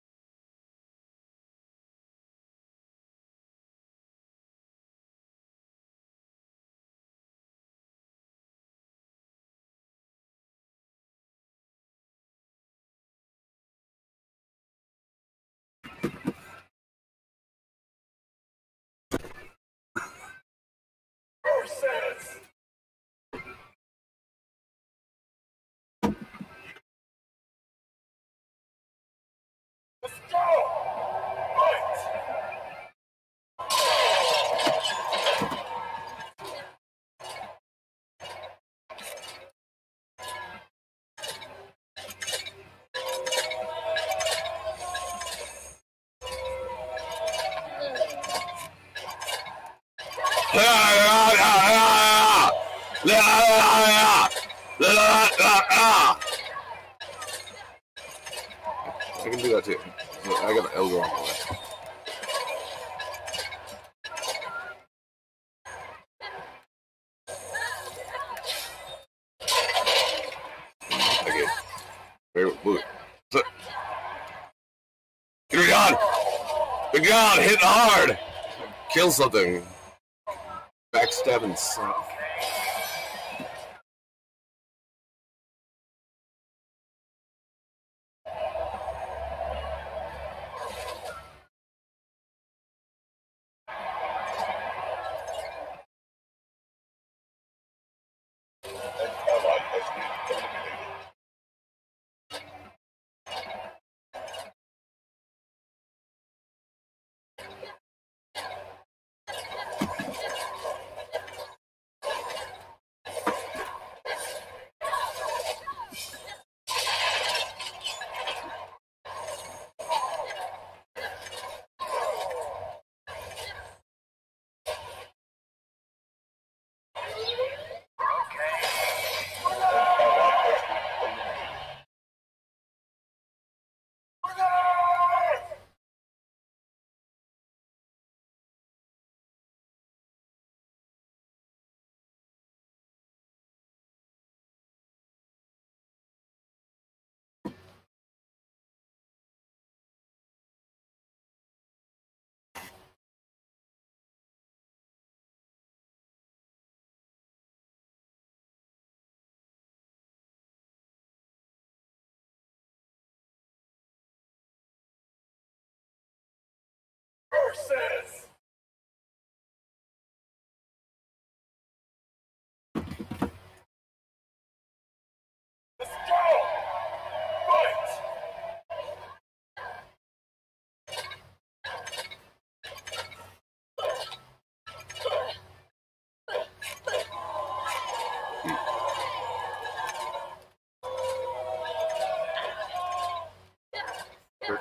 Versus. Let's go. Fight. I can do that too. I got the elbow on my way. Okay. Very good. Get it on! Big God, hit hard! Kill something. Backstabbing son. An ally has been eliminated. Versus. Let's go. Fight. Sure.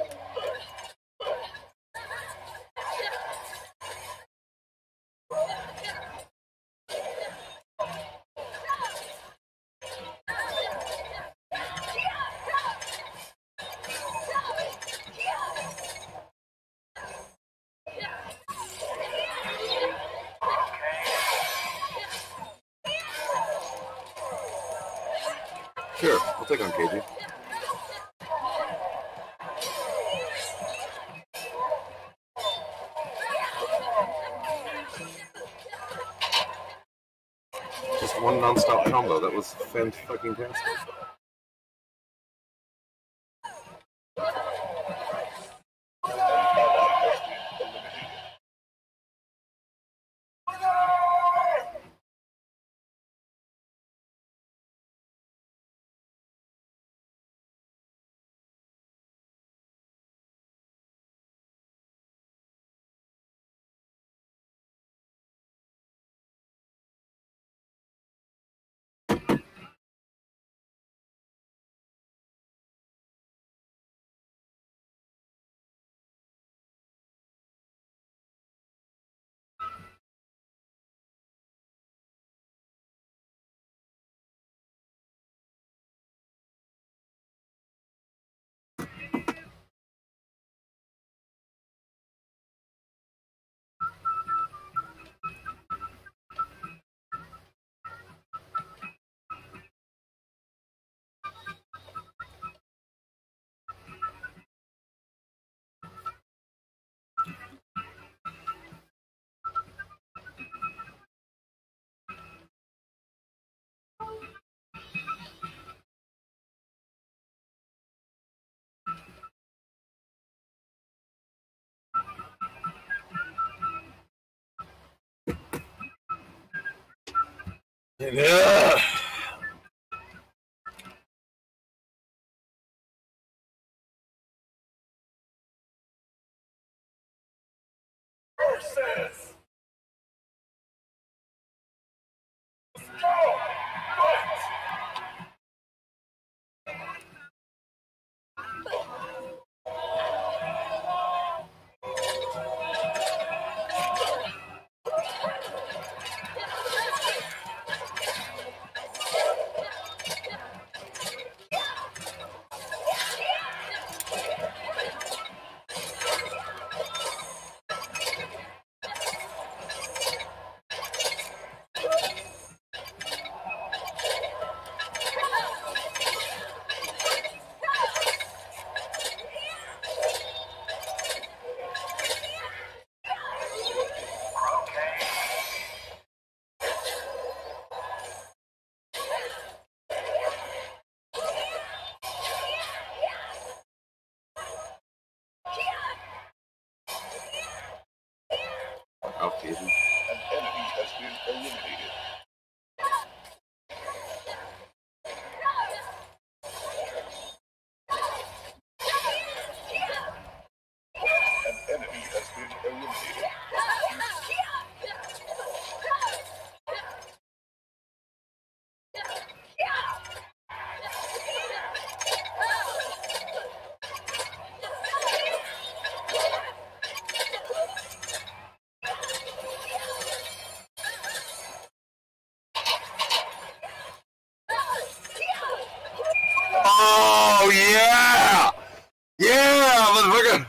Sure, I'll take on K G. Just one non-stop combo. That was fan-fucking-tastic. Yeah. Versus Strong Fight. Okay. An enemy has been eliminated. An enemy has been eliminated. Oh yeah, yeah, motherfucker.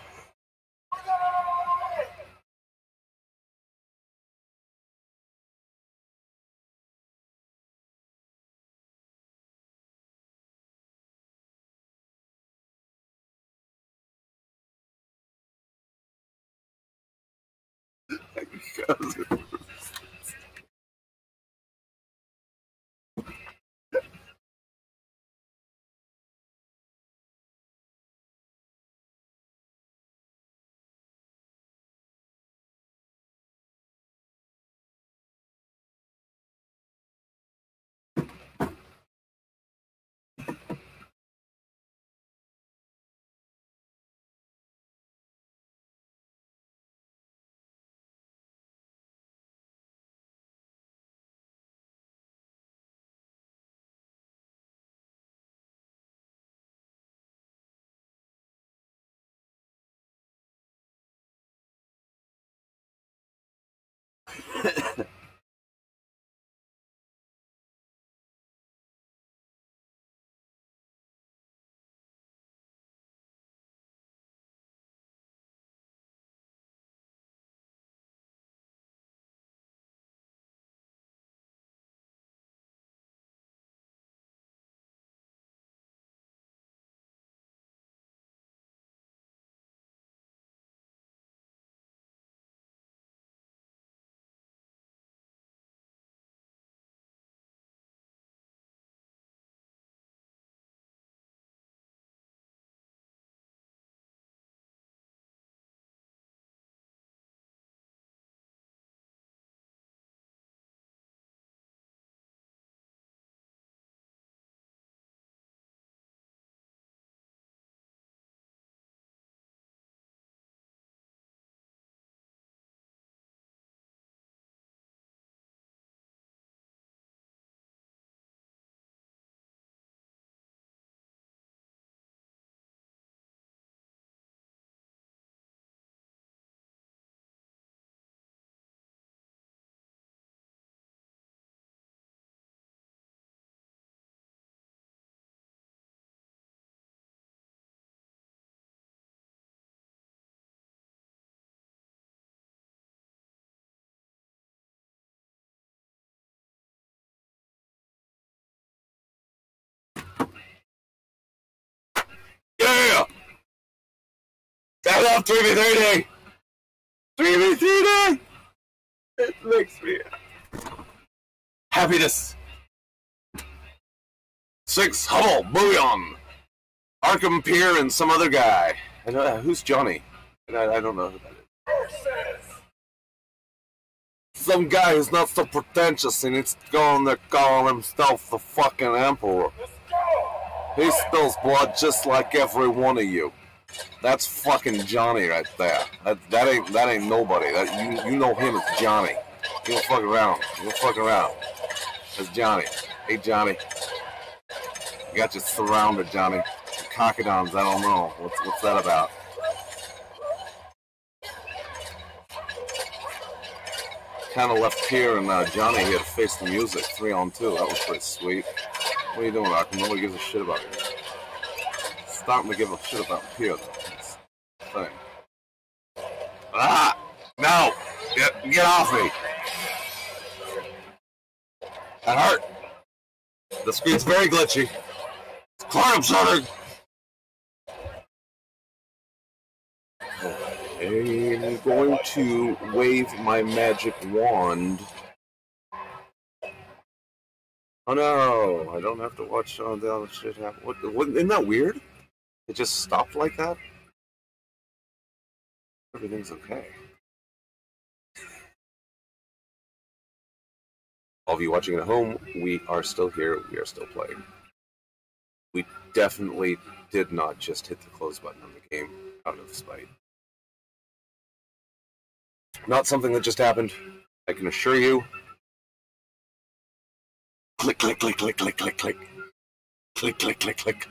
I love three v three D! three v three D! It makes me happiness. Six Hubble, Bouillon, Arkham Pier, and some other guy. I know, who's Johnny? I, I don't know who that is. Some guy who's not so pretentious and he's going there calling himself the fucking Emperor. He spills blood just like every one of you. That's fucking Johnny right there. That, that ain't that ain't nobody. That you you know him as Johnny. You don't fuck around. You don't fuck around. That's Johnny. Hey Johnny. You got you surrounded, Johnny. The Cocodons, I don't know. What's what's that about? Kind of left here, and uh, Johnny here to face the music, three on two. That was pretty sweet. What are you doing, Rocky? Nobody gives a shit about you. Starting to give a shit about Pier, though. Thing. Ah! No! Get, get off me! That hurt. The screen's very glitchy. Climb, Sutter! I'm going to wave my magic wand. Oh no, I don't have to watch all the other shit happen. What, what, isn't that weird? It just stopped like that? Everything's okay. All of you watching at home, we are still here, we are still playing. We definitely did not just hit the close button on the game out of spite. Not something that just happened, I can assure you. Click, click, click, click, click, click, click. Click, click, click, click.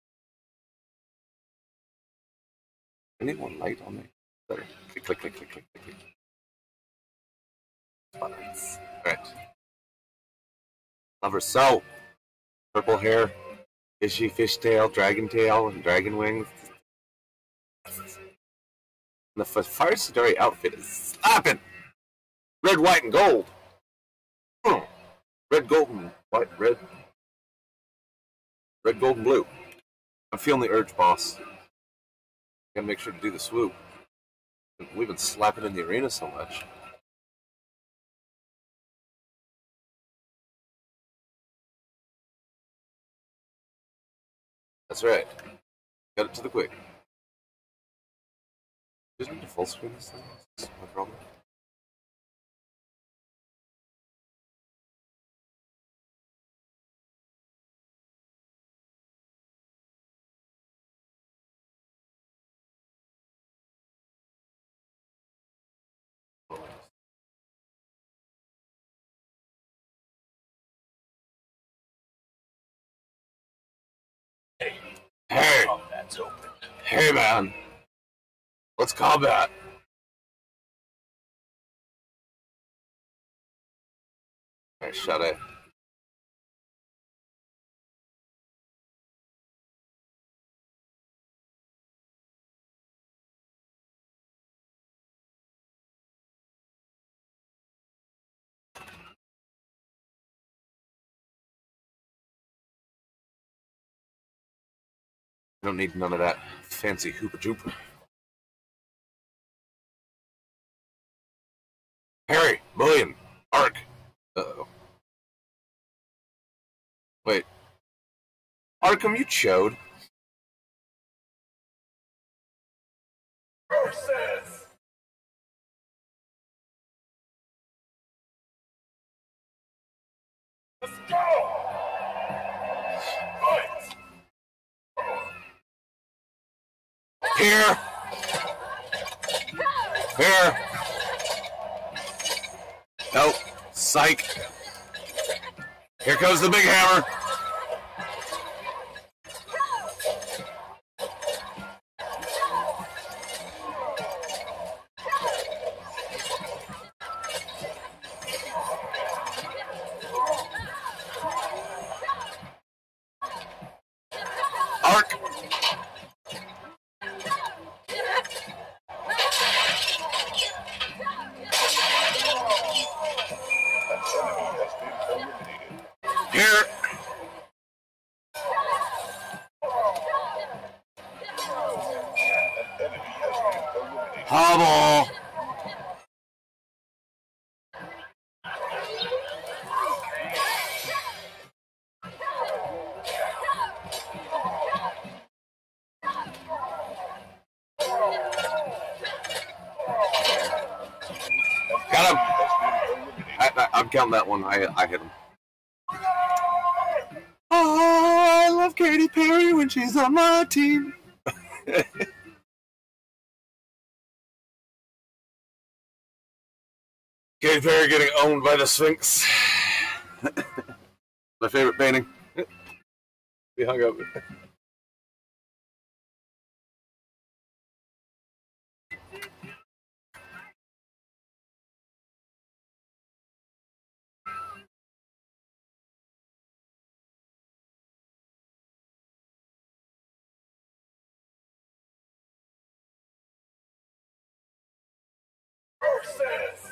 Anyone light on me? There. Click, click, click, click, click, click. Buttons. Alright. Love her so. Purple hair, fishy fishtail, dragon tail, and dragon wings. And the Fire Sidari outfit is slapping! Red, white, and gold. Hmm. Red, gold, and white, red. Red, gold, and blue. I'm feeling the urge, boss. Gotta make sure to do the swoop. We've been slapping in the arena so much. That's right. Got it to the quick. Does it need to full screen this thing? Is this my problem? Hey! Combat's open. Hey, man! Let's combat! Alright, shut it. Don't need none of that fancy hoopa-joopa. Harry, William, Ark. Uh-oh. Wait. Arkham, you chode. Versus. Let's go. Fight. Here! Here! Nope. Psych. Here comes the big hammer. Ark. Here. Hobble! Got him! I, I, I'm counting that one. I, I hit him. Oh, I love Katy Perry when she's on my team. Katy Perry getting owned by the Sphinx. My favorite painting. We hung up. Versus.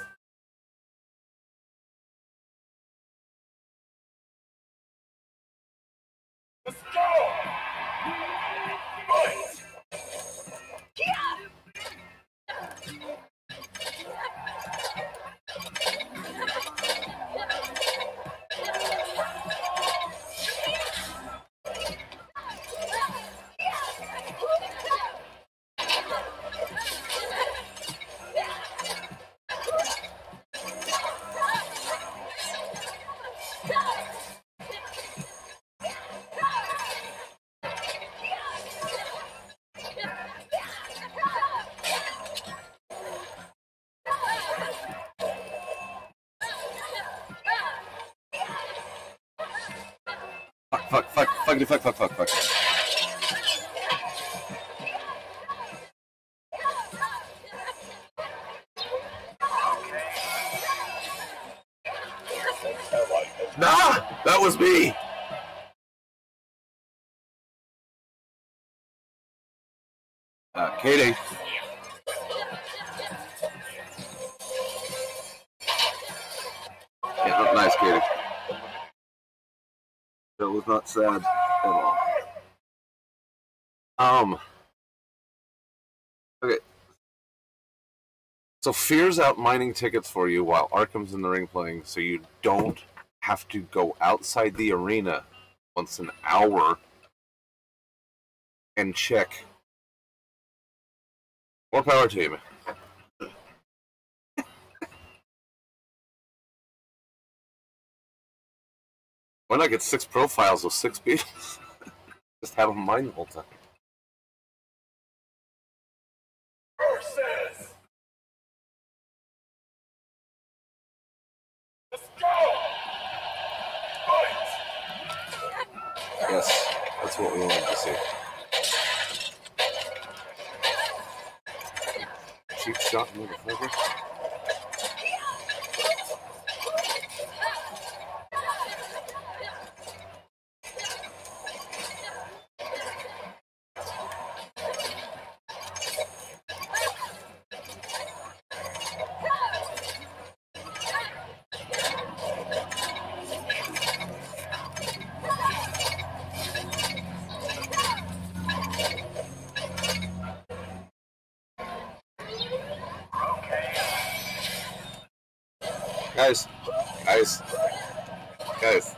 Let's go! Fight! Fuck, fuck, fuck, fuck, fuck, fuck, fuck, fuck. Nah! That was me! Uh, Katie. Yeah, look nice, Katie. That was not sad at all. Um. Okay. So Fear's out mining tickets for you while Arkham's in the ring playing, so you don't have to go outside the arena once an hour and check. More power to you. Why not get six profiles with six people? Just have them mine the whole time. Versus. Let's go! Fight! Yes, that's what we wanted to see. Cheap shot, motherfucker. Guys, guys, guys.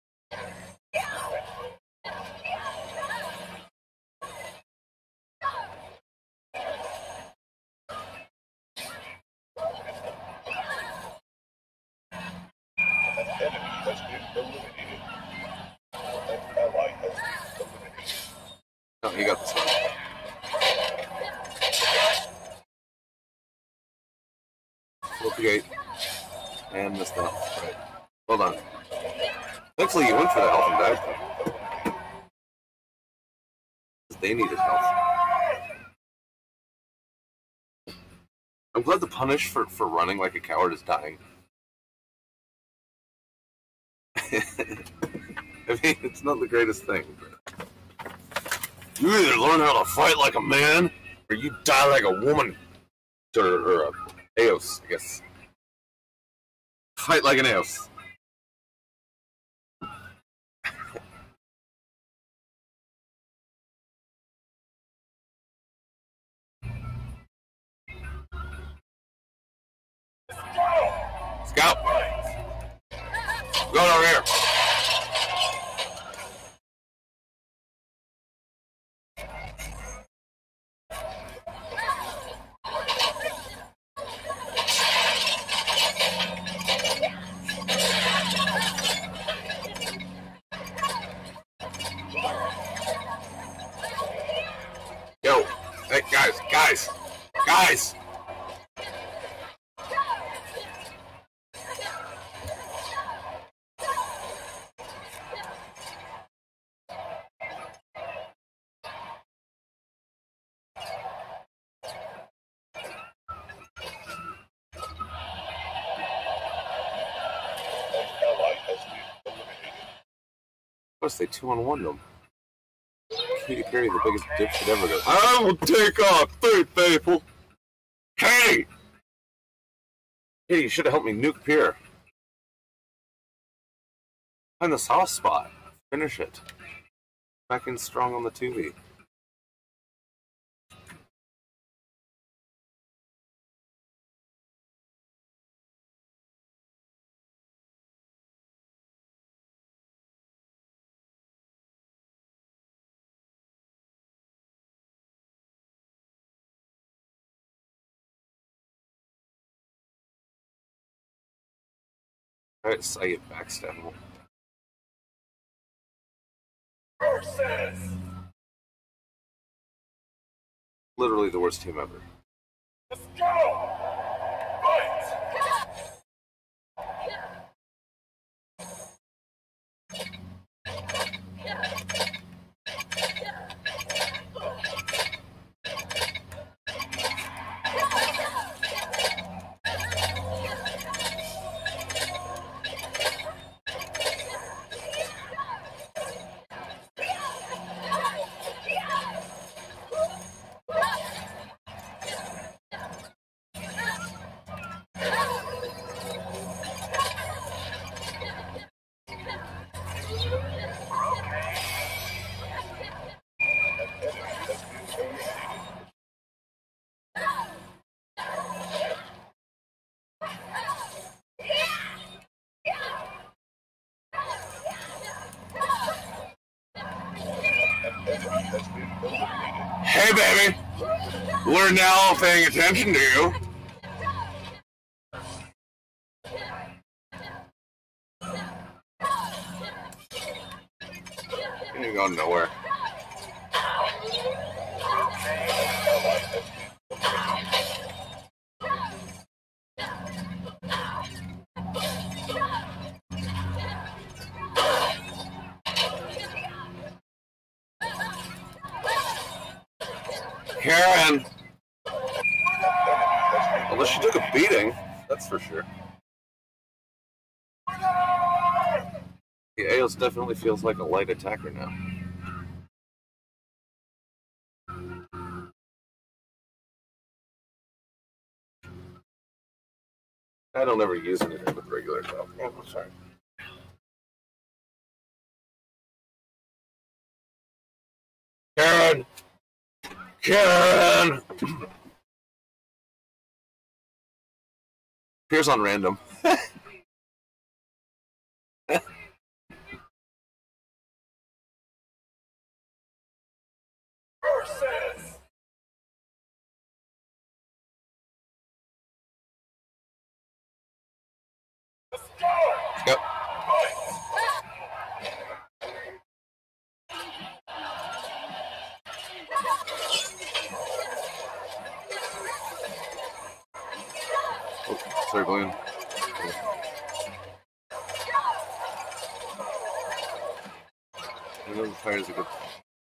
An enemy has been eliminated. An ally has been eliminated. No, you got this one. Flip the gate. And missed that. Right. Hold on. Thankfully, you went for the health and dive. They needed health. I'm glad the punish for, for running like a coward is dying. I mean, it's not the greatest thing. But you either learn how to fight like a man, or you die like a woman. Or, or a Eos, I guess. Fight like an Eos. Scout! Going over here. Yo, hey guys, guys, guys! Of course, they two on one them. Katy Perry, the biggest dipshit ever. Goes, I will take off three people. Katy! Katy, you should have helped me nuke Pierre. Find the soft spot. Finish it. Back in strong on the two V. Alright, so I get backstabbable. Versus. Literally the worst team ever. Let's go. Fight. Hey, baby! We're now paying attention to you. You ain't going nowhere. Karen! Unless she took a beating, that's for sure. The Eos definitely feels like a light attacker now. I don't ever use anything with regular stuff. Oh, I'm sorry. Karen! Karen! Appears on random. Versus. Let's go. Yep. Oh, sorry, William. I know the fire is a good.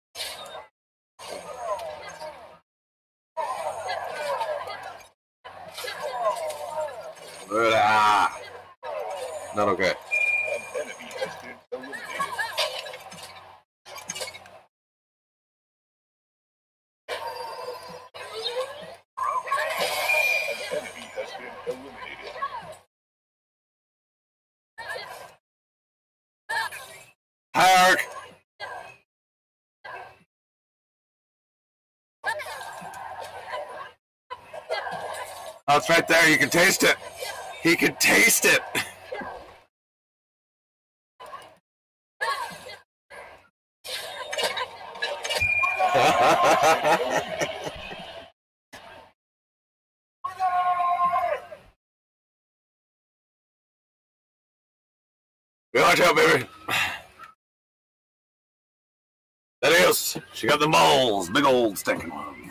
Ah, not okay. An enemy has been eliminated. An enemy has been eliminated. Hi, Ark. Oh, it's right there. You can taste it. He could taste it. Watch out, baby. That is, she got the balls, big old stinking one.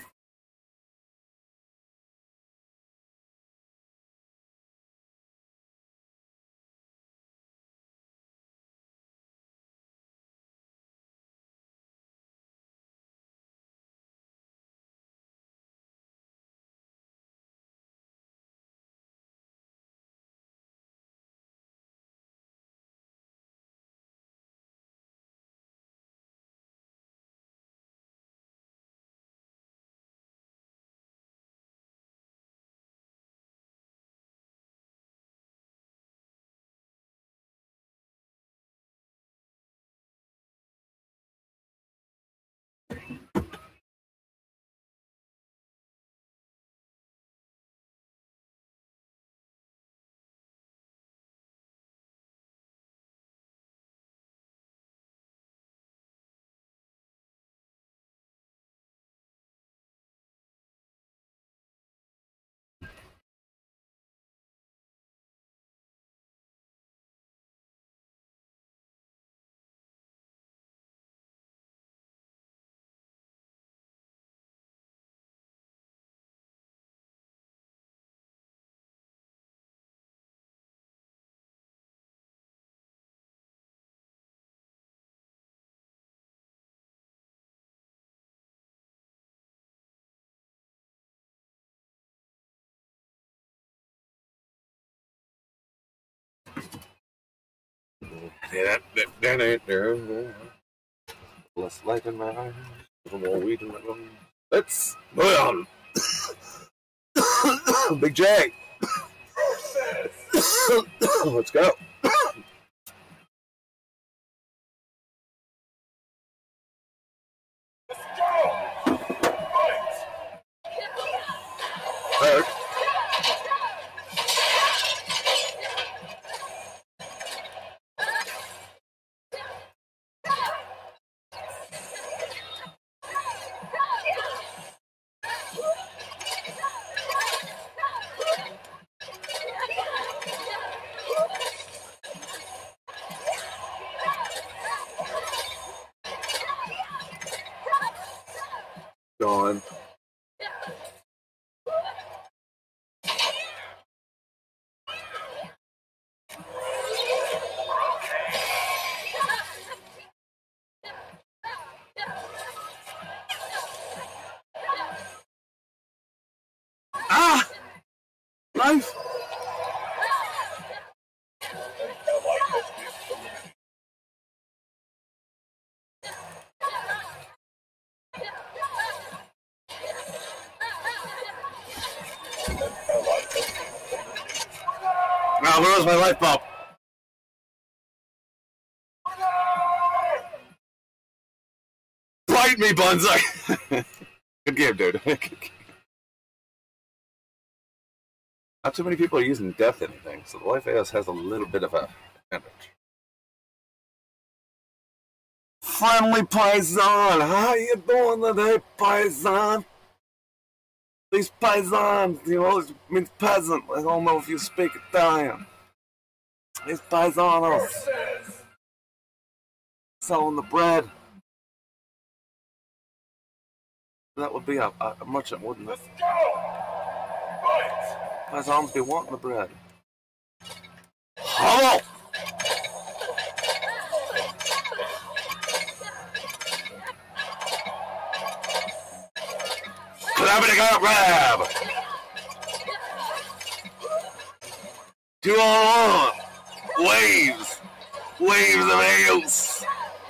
That, that, that ain't there. Less light in my eyes. A little more weed in my lungs. Let's move on. Big J. Let's go. Third. Gone. Ah! Life! Now, where was my light bulb? Bite me, Bunzai! Good game, dude. Not too many people are using death anything, so the Life A S has a little bit of a advantage. Friendly Paisan! How you doing today, Paisan? These Paisans, you know, it means peasant. I don't know if you speak Italian. These Paisanos. Selling the bread. That would be a, a merchant, wouldn't it? Paisans be wanting the bread. Hello! Clappity got grab! Two on one! Waves! Waves of ales!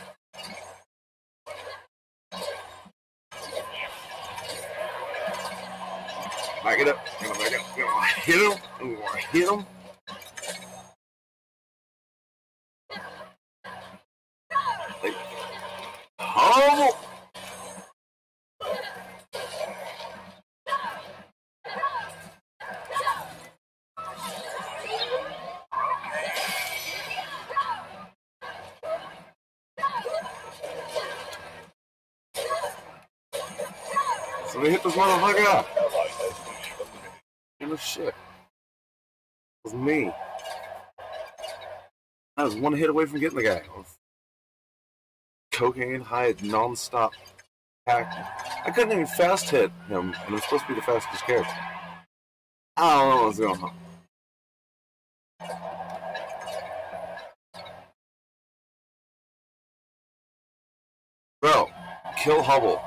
Back it up. I'm gonna back it up. I'm gonna hit him. I'm gonna hit him. Oh! me hit this motherfucker. Ally has been eliminated. Give a shit. It was me. I was one hit away from getting the guy. Cocaine high non-stop pack. I couldn't even fast hit him, and I'm supposed to be the fastest character. I don't know what's going on. Bro, kill Hubble.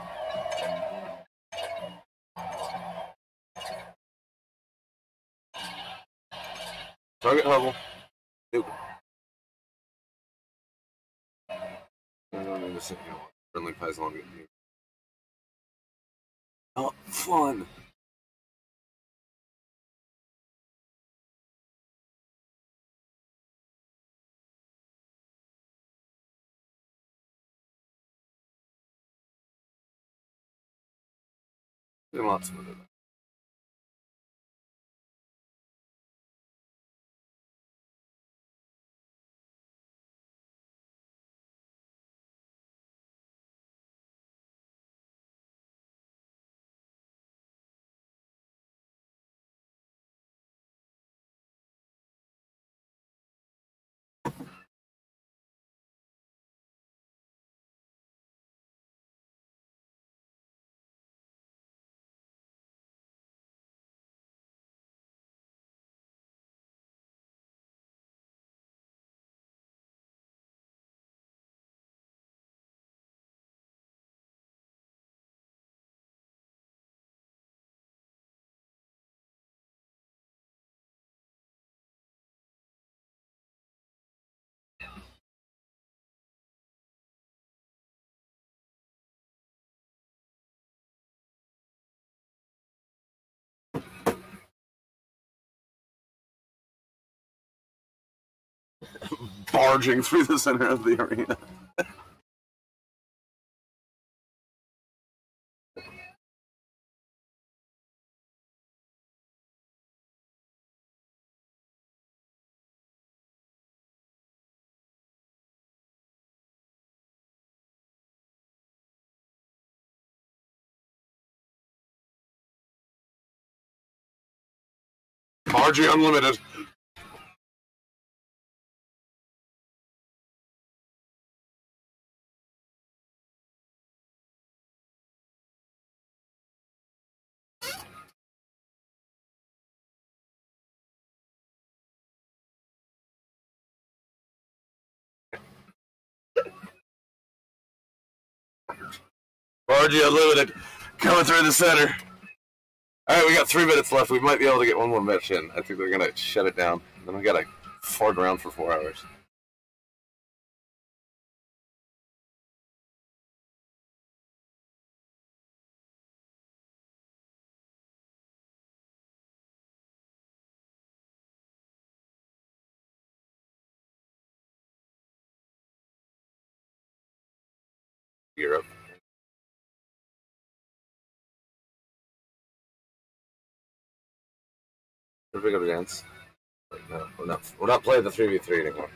Target Hubble. Nope. I don't need to sit here. Friendly pies longer than you. Oh, fun. Been lots of it. Barging through the center of the arena. Margie Unlimited. Margie Unlimited coming through the center. Alright, we got three minutes left. We might be able to get one more match in. I think they're going to shut it down. Then we got to fart around for four hours. Europe. We're big up a dance. Like, no, we're not. We're not playing the three v three anymore.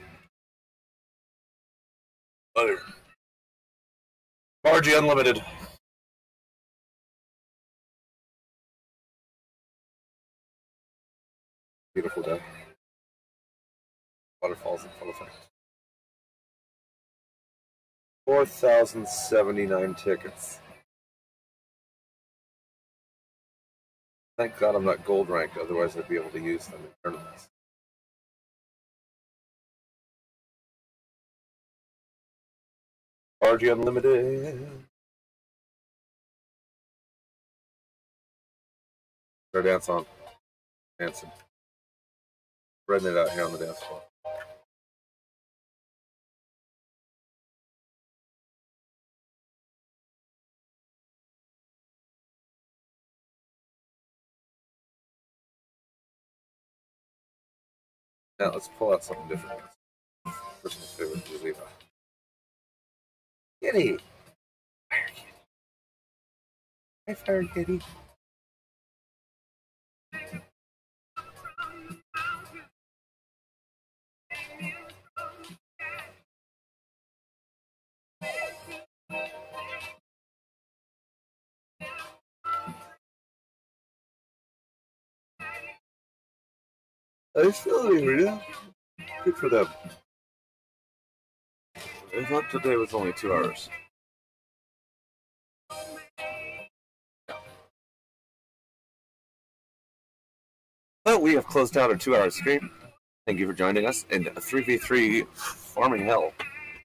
Butter. Margie Unlimited. Beautiful day. Waterfalls in full effect. Four thousand seventy-nine tickets. Thank God I'm not gold ranked, otherwise I'd be able to use them in tournaments. R G Unlimited. Our dance on. Dancing. Spreading it out here on the dance floor. Now let's pull out something different. Personal favorite is Levi. Kitty! Fire Kitty. Hi, Fire Kitty. I still didn't read it. Good for them. I thought today was only two hours. Well, we have closed out our two-hour stream. Thank you for joining us in three v three Farming Hell.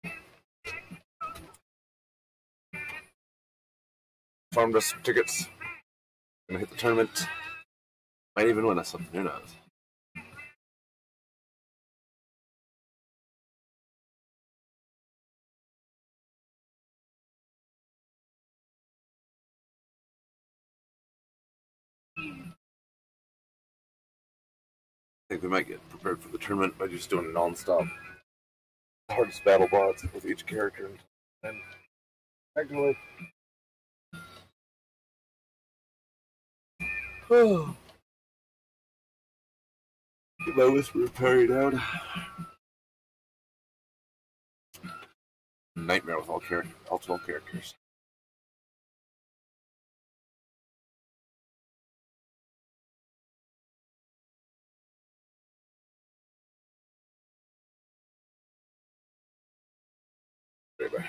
Farmed us some tickets. Gonna hit the tournament. Might even win us something. Who knows? I think we might get prepared for the tournament by just doing non-stop hardest battle bots with each character. And actually, oh, get my whisper parried out. Nightmare with all characters, all twelve characters. Bye-bye.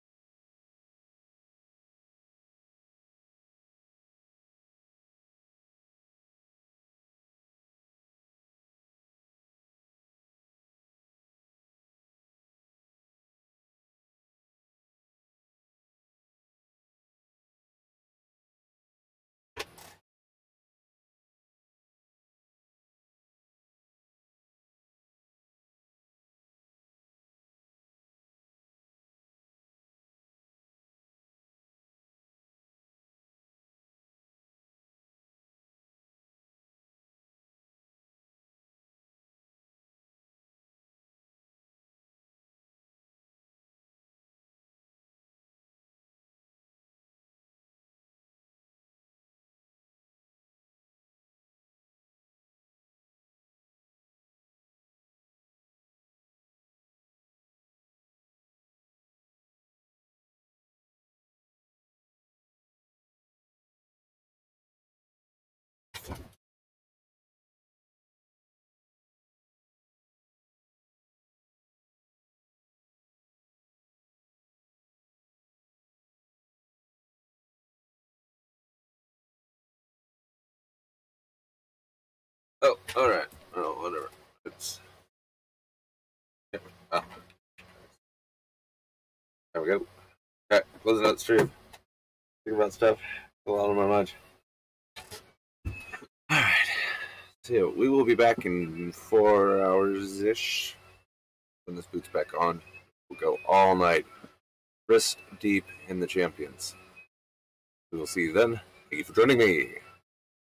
Oh, alright. Oh, whatever. It's. Oh. There we go. Alright, closing out the stream. Think about stuff. A lot on my mind. Alright. So, we will be back in four hours ish. When this boots back on, we'll go all night. Wrist deep in the champions. We will see you then. Thank you for joining me.